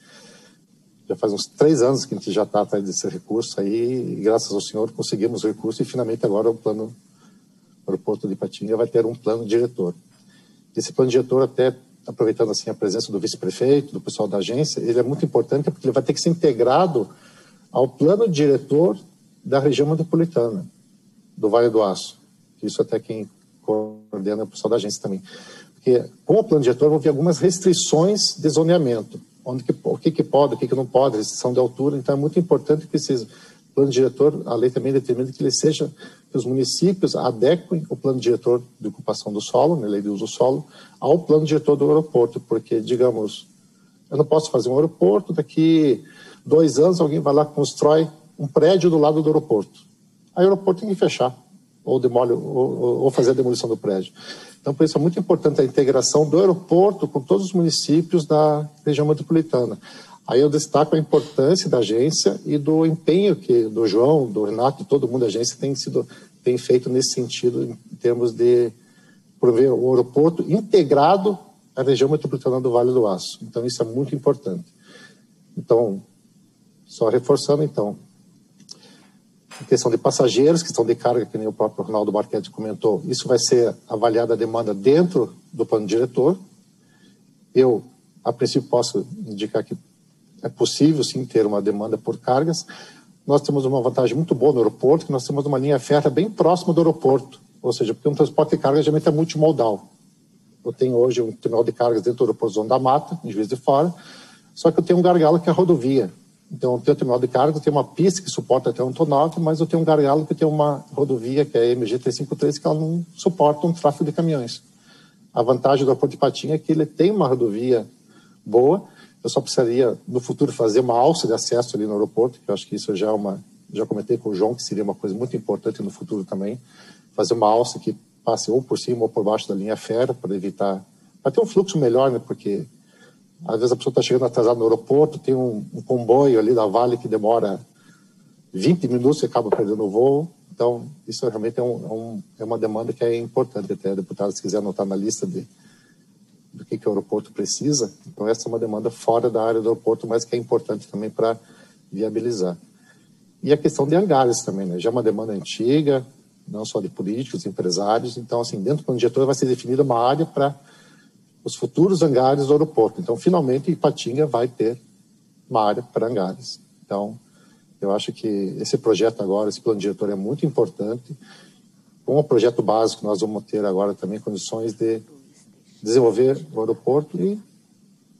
já faz uns 3 anos que a gente já está atrás desse recurso aí, e graças ao senhor conseguimos o recurso, e finalmente agora o aeroporto de Ipatinga vai ter um plano diretor. Esse plano diretor, até aproveitando assim a presença do vice-prefeito, do pessoal da agência, ele é muito importante porque ele vai ter que ser integrado ao plano diretor da região metropolitana, do Vale do Aço. Isso até quem coordena é o pessoal da agência também. Porque com o plano diretor vão vir algumas restrições de zoneamento, o que pode, o que não pode, restrição de altura. Então é muito importante que esse plano diretor, a lei também determina que que os municípios adequem o plano diretor de ocupação do solo, na lei de uso do solo, ao plano diretor do aeroporto, porque, digamos, eu não posso fazer um aeroporto, daqui 2 anos alguém vai lá e constrói um prédio do lado do aeroporto. Aí o aeroporto tem que fechar, ou fazer a demolição do prédio. Então, por isso é muito importante a integração do aeroporto com todos os municípios da região metropolitana. Aí eu destaco a importância da agência e do empenho que do João, do Renato, de todo mundo da agência tem feito nesse sentido, em termos de prover o aeroporto integrado à região metropolitana do Vale do Aço. Então, isso é muito importante. Então, só reforçando, então, a questão de passageiros, questão de carga, que nem o próprio Ronaldo Marchetti comentou, isso vai ser avaliada a demanda dentro do plano diretor. Eu, a princípio, posso indicar que é possível, sim, ter uma demanda por cargas. Nós temos uma vantagem muito boa no aeroporto, que nós temos uma linha férrea bem próxima do aeroporto, ou seja, porque um transporte de carga geralmente é multimodal. Eu tenho hoje um terminal de cargas dentro do aeroporto Zona da Mata, em Juiz de Fora, só que eu tenho um gargalo que é a rodovia. Então, eu tenho um terminal de carga, eu tenho uma pista que suporta até um tonel, mas eu tenho um gargalo que tem uma rodovia, que é a MG 353, que ela não suporta um tráfego de caminhões. A vantagem do aeroporto de Ipatinga é que ele tem uma rodovia boa. Eu só precisaria, no futuro, fazer uma alça de acesso ali no aeroporto, que eu acho que isso já comentei com o João, que seria uma coisa muito importante no futuro também, fazer uma alça que passe ou por cima ou por baixo da linha férrea, para evitar, para ter um fluxo melhor, né, porque às vezes a pessoa está chegando atrasada no aeroporto, tem um comboio ali da Vale que demora 20 minutos e acaba perdendo o voo. Então, isso realmente é uma demanda que é importante. Até, deputado, se quiser anotar na lista do que o aeroporto precisa. Então, essa é uma demanda fora da área do aeroporto, mas que é importante também para viabilizar. E a questão de hangares também, né? Já é uma demanda antiga, não só de políticos, empresários. Então, assim, dentro do plano diretor vai ser definida uma área para os futuros hangares do aeroporto. Então, finalmente, Ipatinga vai ter uma área para hangares. Então, eu acho que esse projeto agora, esse plano diretor é muito importante. Com o projeto básico, nós vamos ter agora também condições de desenvolver o aeroporto e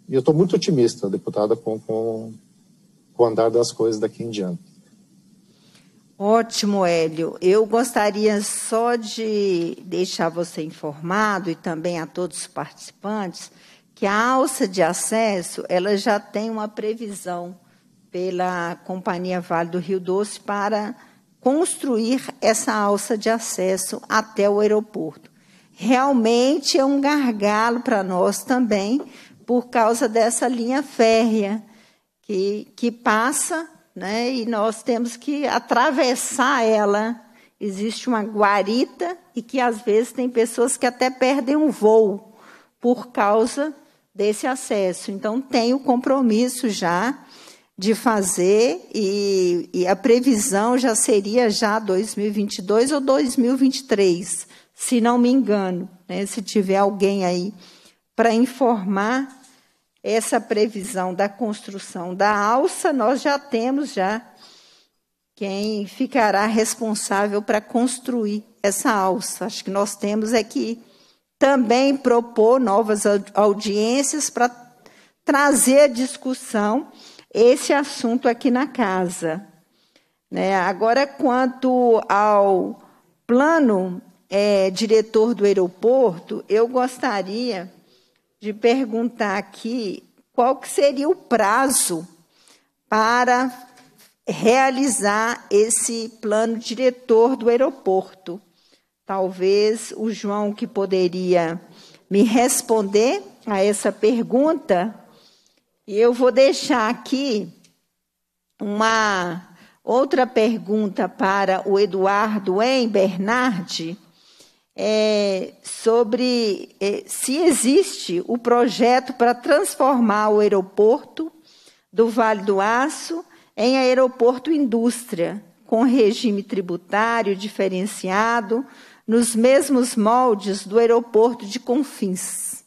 eu estou muito otimista, deputada, com o andar das coisas daqui em diante. Ótimo, Hélio. Eu gostaria só de deixar você informado e também a todos os participantes que a alça de acesso ela já tem uma previsão pela Companhia Vale do Rio Doce para construir essa alça de acesso até o aeroporto. Realmente é um gargalo para nós também, por causa dessa linha férrea que passa, né, e nós temos que atravessar ela. Existe uma guarita e que, às vezes, tem pessoas que até perdem um voo por causa desse acesso. Então, tem o compromisso já de fazer e a previsão já seria já 2022 ou 2023, se não me engano, né, se tiver alguém aí para informar essa previsão da construção da alça, nós já temos quem ficará responsável para construir essa alça. Acho que nós temos que também propor novas audiências para trazer à discussão esse assunto aqui na casa. Né? Agora, quanto ao plano diretor do aeroporto, eu gostaria de perguntar aqui qual que seria o prazo para realizar esse plano diretor do aeroporto. Talvez o João que poderia me responder a essa pergunta. E eu vou deixar aqui uma outra pergunta para o Eduardo Bernardi, sobre se existe o projeto para transformar o aeroporto do Vale do Aço em aeroporto indústria, com regime tributário diferenciado, nos mesmos moldes do aeroporto de Confins.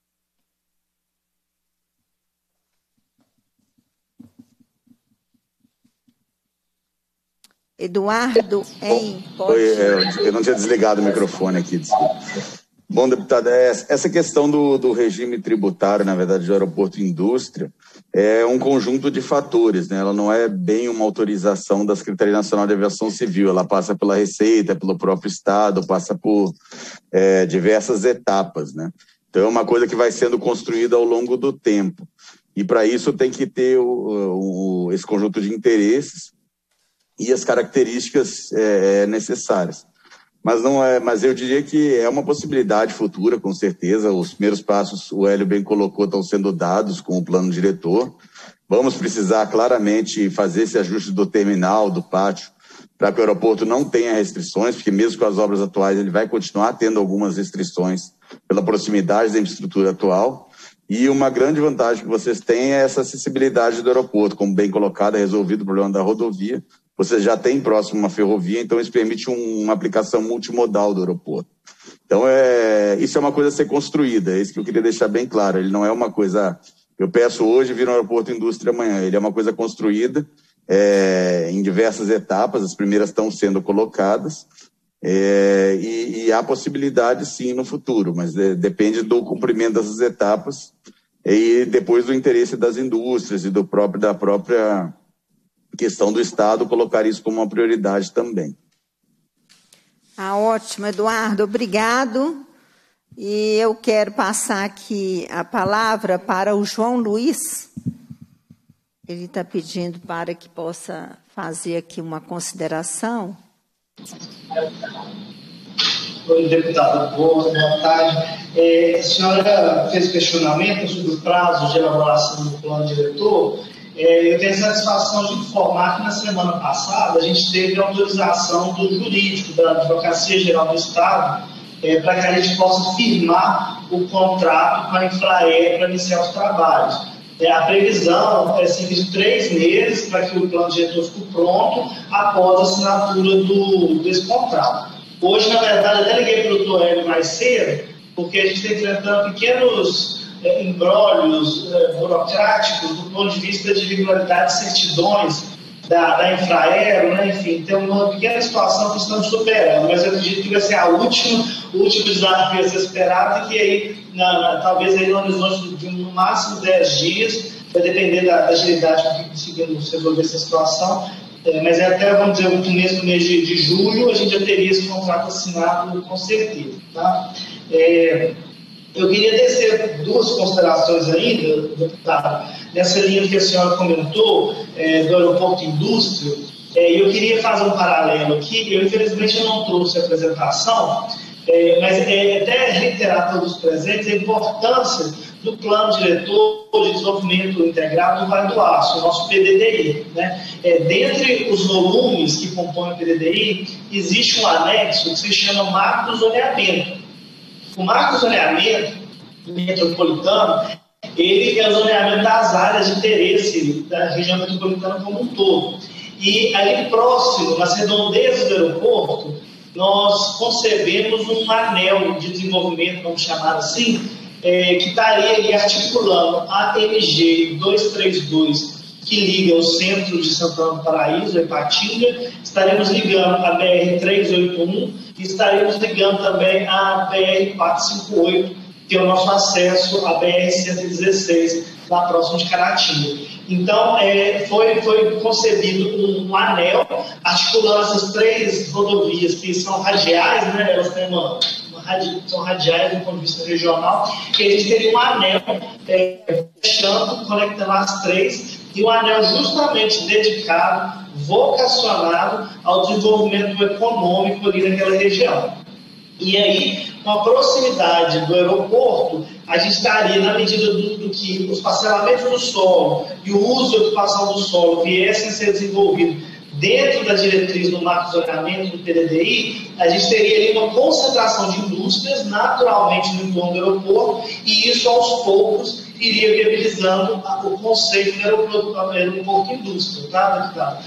Eduardo, pode... Eu não tinha desligado o microfone aqui, desculpa. Bom, deputada, essa questão do regime tributário, na verdade, do aeroporto indústria, é um conjunto de fatores, né? Ela não é bem uma autorização da Secretaria Nacional de Aviação Civil, ela passa pela Receita, pelo próprio Estado, passa por diversas etapas, né? Então, é uma coisa que vai sendo construída ao longo do tempo. E, para isso, tem que ter esse conjunto de interesses e as características necessárias. Mas eu diria que é uma possibilidade futura, com certeza. Os primeiros passos, o Hélio bem colocou, estão sendo dados com o plano diretor. Vamos precisar claramente fazer esse ajuste do terminal, do pátio, para que o aeroporto não tenha restrições, porque mesmo com as obras atuais ele vai continuar tendo algumas restrições pela proximidade da infraestrutura atual. E uma grande vantagem que vocês têm é essa acessibilidade do aeroporto, como bem colocado, é resolvido o problema da rodovia. Você já tem próximo uma ferrovia, então isso permite uma aplicação multimodal do aeroporto. Então, isso é uma coisa a ser construída, é isso que eu queria deixar bem claro. Ele não é uma coisa, eu peço hoje, vira um aeroporto indústria amanhã. Ele é uma coisa construída em diversas etapas, as primeiras estão sendo colocadas, e há possibilidade sim no futuro, mas depende do cumprimento dessas etapas e depois do interesse das indústrias e da própria questão do Estado colocar isso como uma prioridade também. Ótimo, Eduardo, obrigado. E eu quero passar aqui a palavra para o João Luiz. Ele está pedindo para que possa fazer aqui uma consideração. Oi, deputada, boa tarde. A senhora fez questionamento sobre o prazo de elaboração do plano diretor. Eu tenho a satisfação de informar que na semana passada a gente teve a autorização do jurídico da Advocacia Geral do Estado para que a gente possa firmar o contrato com a Infraero para iniciar os trabalhos. A previsão é cerca de 3 meses para que o plano diretor fique pronto após a assinatura desse contrato. Hoje, na verdade, eu até liguei para o doutor Hélio mais cedo, porque a gente está enfrentando pequenos embrólios burocráticos do ponto de vista de regularidade de certidões da Infraero, né? Enfim, tem uma pequena situação que estamos superando, mas eu acredito que vai ser o último desafio a ser esperado, e que aí, talvez aí no horizonte de no máximo 10 dias, vai depender da agilidade com que conseguimos resolver essa situação, mas até, vamos dizer, no mês de julho, a gente já teria esse contrato assinado com certeza. Tá? Eu queria descer duas considerações ainda, deputado, nessa linha que a senhora comentou, do aeroporto indústria, e eu queria fazer um paralelo aqui. Eu, infelizmente, não trouxe a apresentação, mas até reiterar a todos os presentes a importância do Plano Diretor de Desenvolvimento Integrado do Vale do Aço, o nosso PDDI. Né? Dentre os volumes que compõem o PDDI, existe um anexo que se chama macrozoneamento. O macrozoneamento metropolitano, ele é o zoneamento das áreas de interesse da região metropolitana como um todo. E ali próximo, nas redondezas do aeroporto, nós concebemos um anel de desenvolvimento, vamos chamar assim, que estaria ali articulando a MG 232, que liga o centro de Santana do Paraíso, Ipatinga, estaremos ligando a BR-381 e estaremos ligando também a BR-458, que é o nosso acesso à BR-116, lá próximo de Caratinga. Então, foi concebido um anel articulando essas três rodovias que são radiais, né? Elas têm são radiais do ponto de vista regional, que a gente teria um anel fechando, conectando as três, e um anel justamente dedicado, vocacionado ao desenvolvimento econômico ali naquela região. E aí, com a proximidade do aeroporto, a gente estaria, na medida do que os parcelamentos do solo e o uso e ocupação do solo viessem a ser desenvolvidos dentro da diretriz do macrozoneamento do PDDI, a gente teria ali uma concentração de indústrias naturalmente no entorno do aeroporto, e isso aos poucos iria viabilizando o conceito do aeroporto indústria, tá, deputado?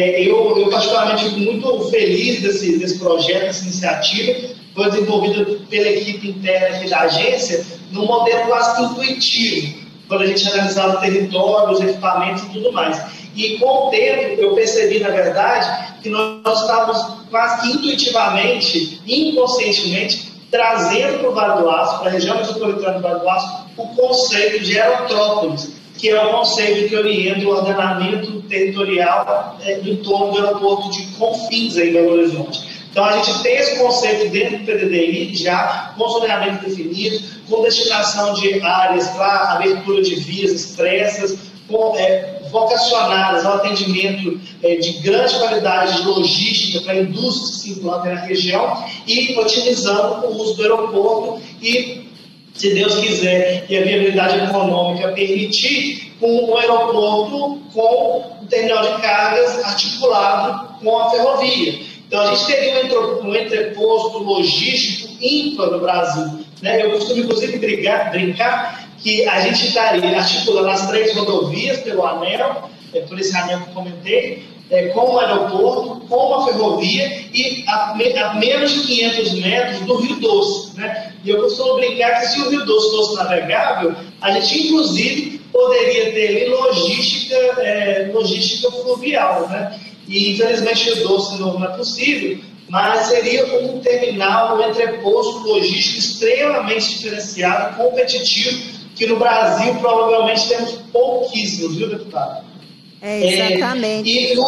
Eu particularmente fico muito feliz desse projeto, dessa iniciativa. Foi desenvolvida pela equipe interna aqui da agência num modelo quase intuitivo, quando a gente analisava o território, os equipamentos e tudo mais. E com o tempo eu percebi, na verdade, que nós estávamos quase que intuitivamente, inconscientemente, trazendo para o Vale do Aço, para a região metropolitana do Vale do Aço, o conceito de aerótrópolis, que é o conceito que orienta o ordenamento territorial do entorno do aeroporto de Confins, em Belo Horizonte. Então, a gente tem esse conceito dentro do PDDI, já com zoneamento definido, com destinação de áreas para abertura de vias expressas, vocacionadas ao atendimento de grande qualidade de logística para a indústria que se implanta na região, e otimizando o uso do aeroporto e, se Deus quiser, e a viabilidade econômica permitir, com o aeroporto com o terminal de cargas articulado com a ferrovia. Então, a gente teria um entreposto logístico ímpar no Brasil. Né? Eu costumo, inclusive, brincar que a gente estaria articulando as três rodovias pelo anel, por esse anel que eu comentei, com o aeroporto, com a ferrovia e a menos de 500 metros do Rio Doce. Né? E eu costumo brincar que, se o Rio Doce fosse navegável, a gente, inclusive, poderia ter logística fluvial, né? E, infelizmente, o Rio Doce não é possível, mas seria um terminal, um entreposto logístico extremamente diferenciado, competitivo, que no Brasil provavelmente temos pouquíssimos, viu, deputado? Exatamente. E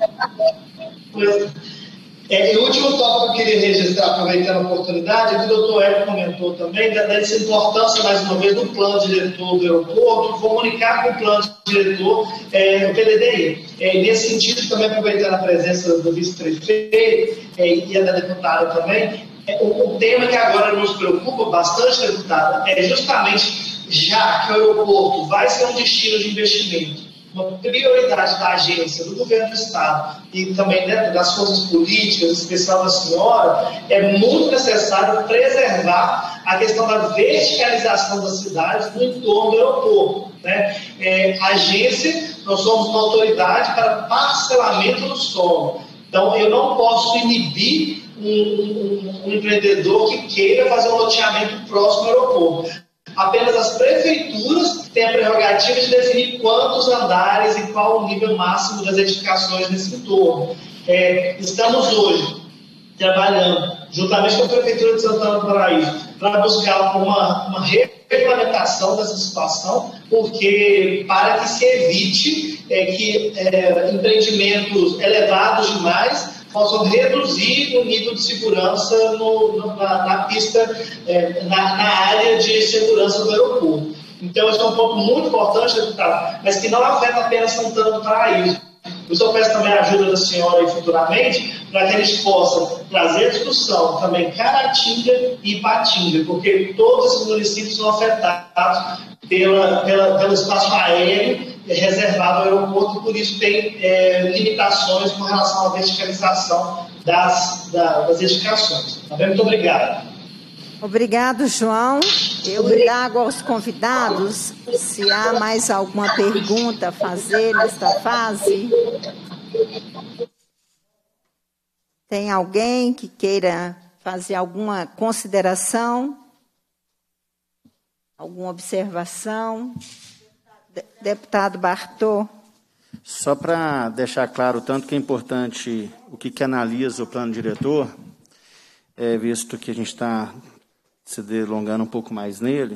o último tópico que eu queria registrar, aproveitando a oportunidade, é que o doutor Hélio comentou também dessa importância, mais uma vez, do plano diretor do aeroporto, comunicar com o plano diretor do PDDI. Nesse sentido, também aproveitando a presença do vice-prefeito e a da deputada também, o tema que agora nos preocupa bastante, deputada, é justamente, já que o aeroporto vai ser um destino de investimento, uma prioridade da agência, do governo do Estado e também dentro das forças políticas, em especial da senhora, é muito necessário preservar a questão da verticalização das cidades no entorno do aeroporto. Né? A agência, nós somos uma autoridade para parcelamento do solo. Então, eu não posso inibir um empreendedor que queira fazer um loteamento próximo ao aeroporto. Apenas as prefeituras têm a prerrogativa de definir quantos andares e qual o nível máximo das edificações nesse entorno. Estamos hoje trabalhando juntamente com a Prefeitura de Santana do Paraíso para buscar uma regulamentação dessa situação, porque para que se evite que empreendimentos elevados demais possam reduzir o nível de segurança na pista, na área de segurança do aeroporto. Então, isso é um ponto muito importante, deputado, mas que não afeta apenas Santana do Paraíso. Eu só peço também a ajuda da senhora aí futuramente, para que a gente possa trazer a discussão também Caratinga e Ipatinga, porque todos esses municípios são afetados pelo espaço aéreo reservado ao aeroporto, e por isso tem limitações com relação à verticalização das edificações. Tá bem? Muito obrigado. Obrigado, João. Eu indago aos convidados se há mais alguma pergunta a fazer nesta fase. Tem alguém que queira fazer alguma consideração? Alguma observação? Deputado Bartô. Só para deixar claro o tanto que é importante o que analisa o plano diretor, visto que a gente está se delongando um pouco mais nele,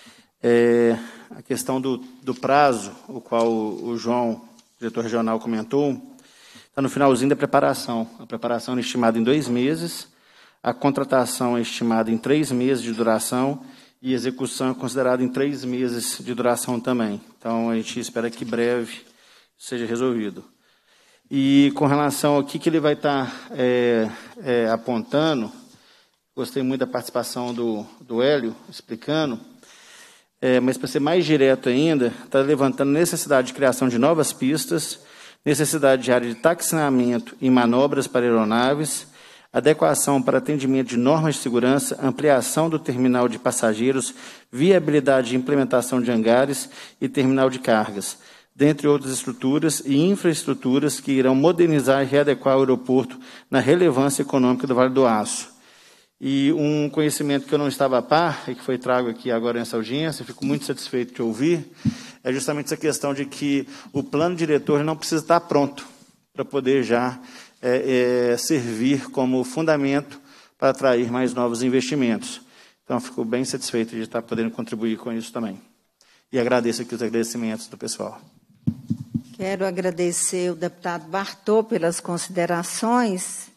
a questão do prazo, o qual o João, diretor regional, comentou, está no finalzinho da preparação. A preparação é estimada em 2 meses, a contratação é estimada em 3 meses de duração e execução é considerada em 3 meses de duração também. Então, a gente espera que breve seja resolvido. E com relação ao que ele vai estar apontando, gostei muito da participação do Hélio, explicando, mas para ser mais direto ainda, está levantando necessidade de criação de novas pistas, necessidade de área de taxiamento e manobras para aeronaves, adequação para atendimento de normas de segurança, ampliação do terminal de passageiros, viabilidade de implementação de hangares e terminal de cargas, dentre outras estruturas e infraestruturas que irão modernizar e readequar o aeroporto na relevância econômica do Vale do Aço. E um conhecimento que eu não estava a par, e que foi trago aqui agora nessa audiência, fico muito satisfeito de ouvir, é justamente essa questão de que o plano diretor não precisa estar pronto para poder já servir como fundamento para atrair mais novos investimentos. Então, fico bem satisfeito de estar podendo contribuir com isso também. E agradeço aqui os agradecimentos do pessoal. Quero agradecer o deputado Bartô pelas considerações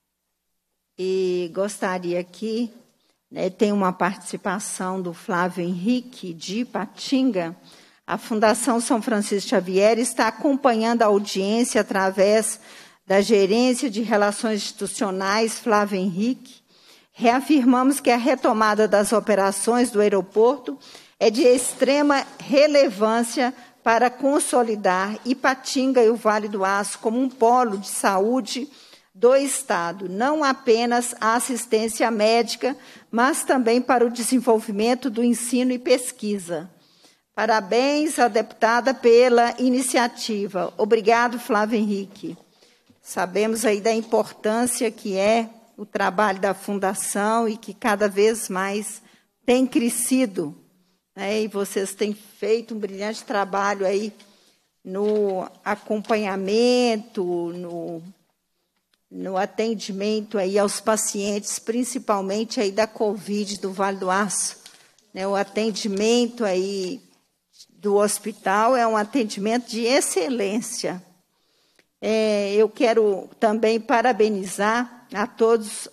e gostaria aqui, tem uma participação do Flávio Henrique, de Ipatinga. A Fundação São Francisco Xavier está acompanhando a audiência através da Gerência de Relações Institucionais, Flávio Henrique. Reafirmamos que a retomada das operações do aeroporto é de extrema relevância para consolidar Ipatinga e o Vale do Aço como um polo de saúde do Estado, não apenas a assistência médica, mas também para o desenvolvimento do ensino e pesquisa. Parabéns à deputada pela iniciativa. Obrigado, Flávio Henrique. Sabemos aí da importância que é o trabalho da Fundação e que cada vez mais tem crescido, e vocês têm feito um brilhante trabalho aí no acompanhamento, no atendimento aí aos pacientes, principalmente aí da Covid do Vale do Aço. O atendimento aí do hospital é um atendimento de excelência. Eu quero também parabenizar a todos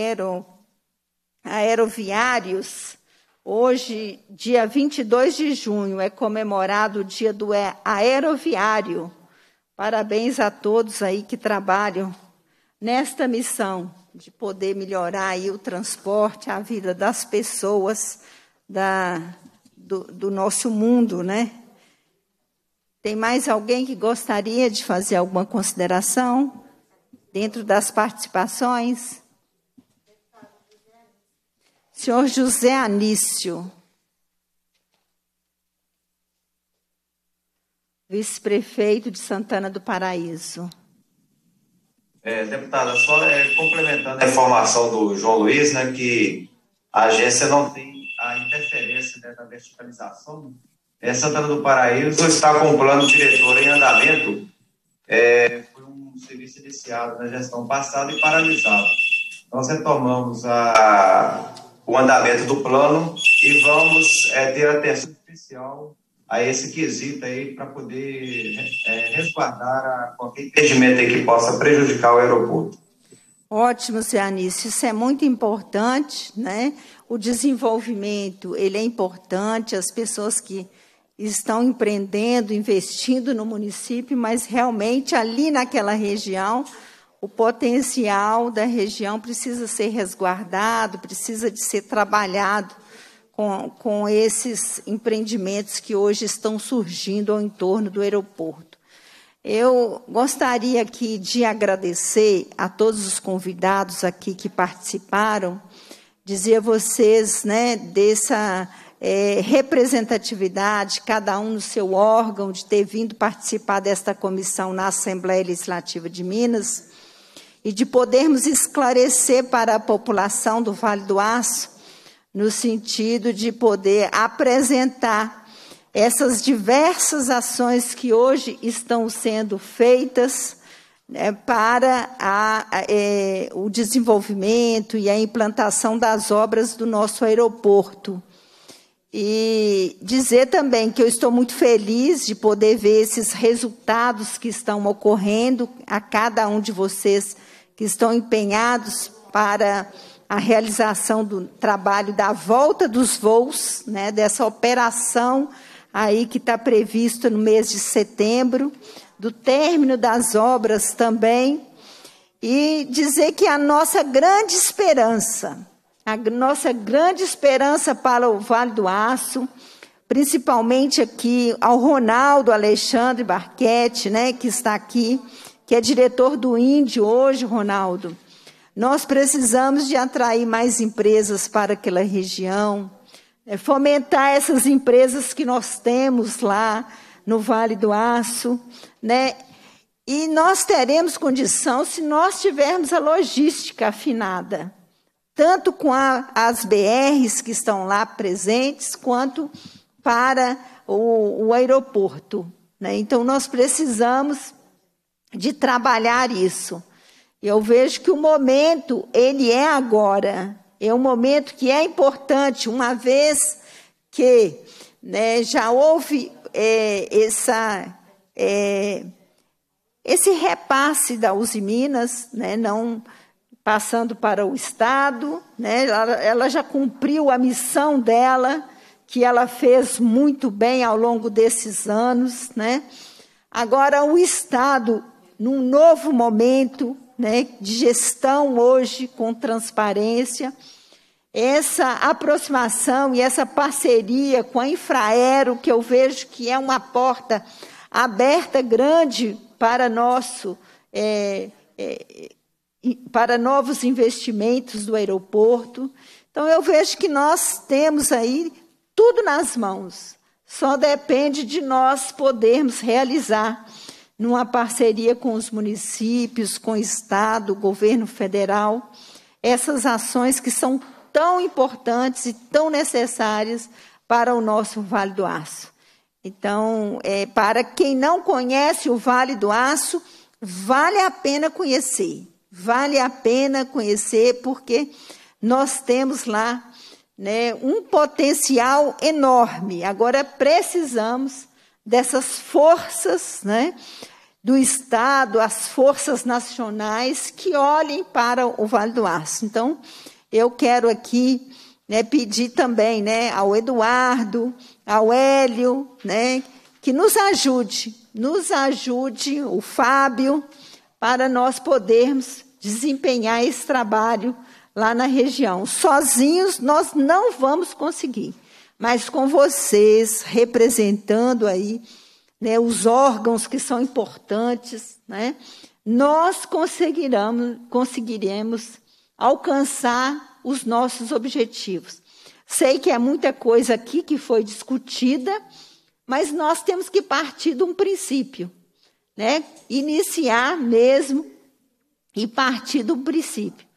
aeroviários. Hoje, dia 22 de junho, é comemorado o dia do aeroviário. Parabéns a todos aí que trabalham nesta missão de poder melhorar aí o transporte, a vida das pessoas do nosso mundo, Tem mais alguém que gostaria de fazer alguma consideração dentro das participações? Senhor José Anício, vice-prefeito de Santana do Paraíso. Deputada, só complementando a informação do João Luiz, que a agência não tem a interferência, né, da verticalização. Santana do Paraíso está com o plano diretor em andamento. Foi um serviço iniciado na gestão passada e paralisado. Nós retomamos o andamento do plano e vamos ter atenção especial a esse quesito aí para poder resguardar qualquer impedimento aí que possa prejudicar o aeroporto. Ótimo, Cianício, isso é muito importante, né? O desenvolvimento, ele é importante, as pessoas que estão empreendendo, investindo no município, mas realmente ali naquela região, o potencial da região precisa ser resguardado, precisa de ser trabalhado com esses empreendimentos que hoje estão surgindo ao entorno do aeroporto. Eu gostaria aqui de agradecer a todos os convidados aqui que participaram, dizer a vocês, né, dessa representatividade, cada um no seu órgão, de ter vindo participar desta comissão na Assembleia Legislativa de Minas, e de podermos esclarecer para a população do Vale do Aço, no sentido de poder apresentar essas diversas ações que hoje estão sendo feitas, né, para o desenvolvimento e a implantação das obras do nosso aeroporto. E dizer também que eu estou muito feliz de poder ver esses resultados que estão ocorrendo a cada um de vocês que estão empenhados para a realização do trabalho da volta dos voos, né, dessa operação aí que está prevista no mês de setembro, do término das obras também, e dizer que a nossa grande esperança para o Vale do Aço, principalmente aqui ao Ronaldo Alexandre Barquete, né, que está aqui, que é diretor do INDE hoje, Ronaldo. Nós precisamos de atrair mais empresas para aquela região, fomentar essas empresas que nós temos lá no Vale do Aço, né? E nós teremos condição se nós tivermos a logística afinada, tanto com as BRs que estão lá presentes, quanto para o aeroporto, né? Então, nós precisamos de trabalhar isso. Eu vejo que o momento, ele é agora, é um momento que é importante, uma vez que, né, já houve esse repasse da Uzi Minas, né, não passando para o Estado, né, ela já cumpriu a missão dela, que ela fez muito bem ao longo desses anos, né? Agora, o Estado, num novo momento, né, de gestão hoje com transparência, essa aproximação e essa parceria com a Infraero, que eu vejo que é uma porta aberta grande para para novos investimentos do aeroporto. Então, eu vejo que nós temos aí tudo nas mãos, só depende de nós podermos realizar numa parceria com os municípios, com o Estado, o governo federal, essas ações que são tão importantes e tão necessárias para o nosso Vale do Aço. Então, para quem não conhece o Vale do Aço, vale a pena conhecer. Vale a pena conhecer porque nós temos lá, né, um potencial enorme. Agora, precisamos dessas forças, né, do Estado, as forças nacionais que olhem para o Vale do Aço. Então, eu quero aqui, né, pedir também, né, ao Eduardo, ao Hélio, né, que nos ajude, o Fábio, para nós podermos desempenhar esse trabalho lá na região. Sozinhos nós não vamos conseguir, mas com vocês representando aí, né, os órgãos que são importantes, né, nós conseguiremos alcançar os nossos objetivos. Sei que é muita coisa aqui que foi discutida, mas nós temos que partir de um princípio, né? Iniciar mesmo e partir do princípio.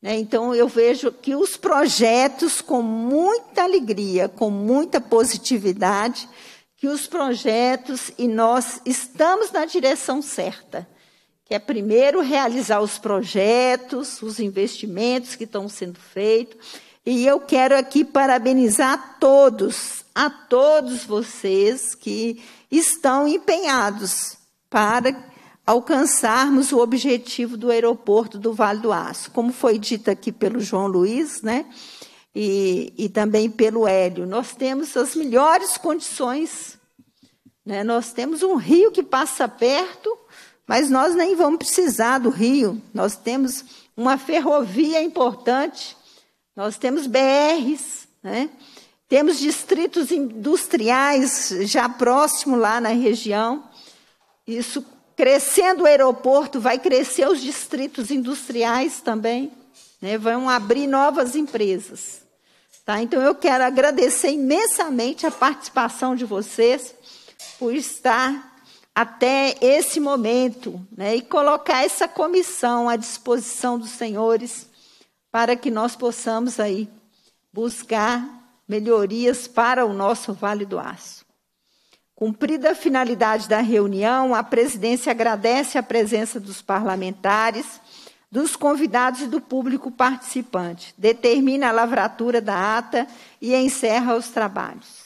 né? Então, eu vejo que os projetos, com muita alegria, com muita positividade, que os projetos, e nós estamos na direção certa, que é primeiro realizar os projetos, os investimentos que estão sendo feitos. E eu quero aqui parabenizar a todos vocês que estão empenhados para alcançarmos o objetivo do aeroporto do Vale do Aço. Como foi dito aqui pelo João Luiz, né? E também pelo Hélio, nós temos as melhores condições, né? Nós temos um rio que passa perto, mas nós nem vamos precisar do rio. Nós temos uma ferrovia importante, nós temos BRs, né? Temos distritos industriais já próximo lá na região. Isso, crescendo o aeroporto, vai crescer os distritos industriais também, né? Vão abrir novas empresas. Tá? Então, eu quero agradecer imensamente a participação de vocês por estar até esse momento, né? E colocar essa comissão à disposição dos senhores para que nós possamos aí buscar melhorias para o nosso Vale do Aço. Cumprida a finalidade da reunião, a presidência agradece a presença dos parlamentares, dos convidados e do público participante. Determina a lavratura da ata e encerra os trabalhos.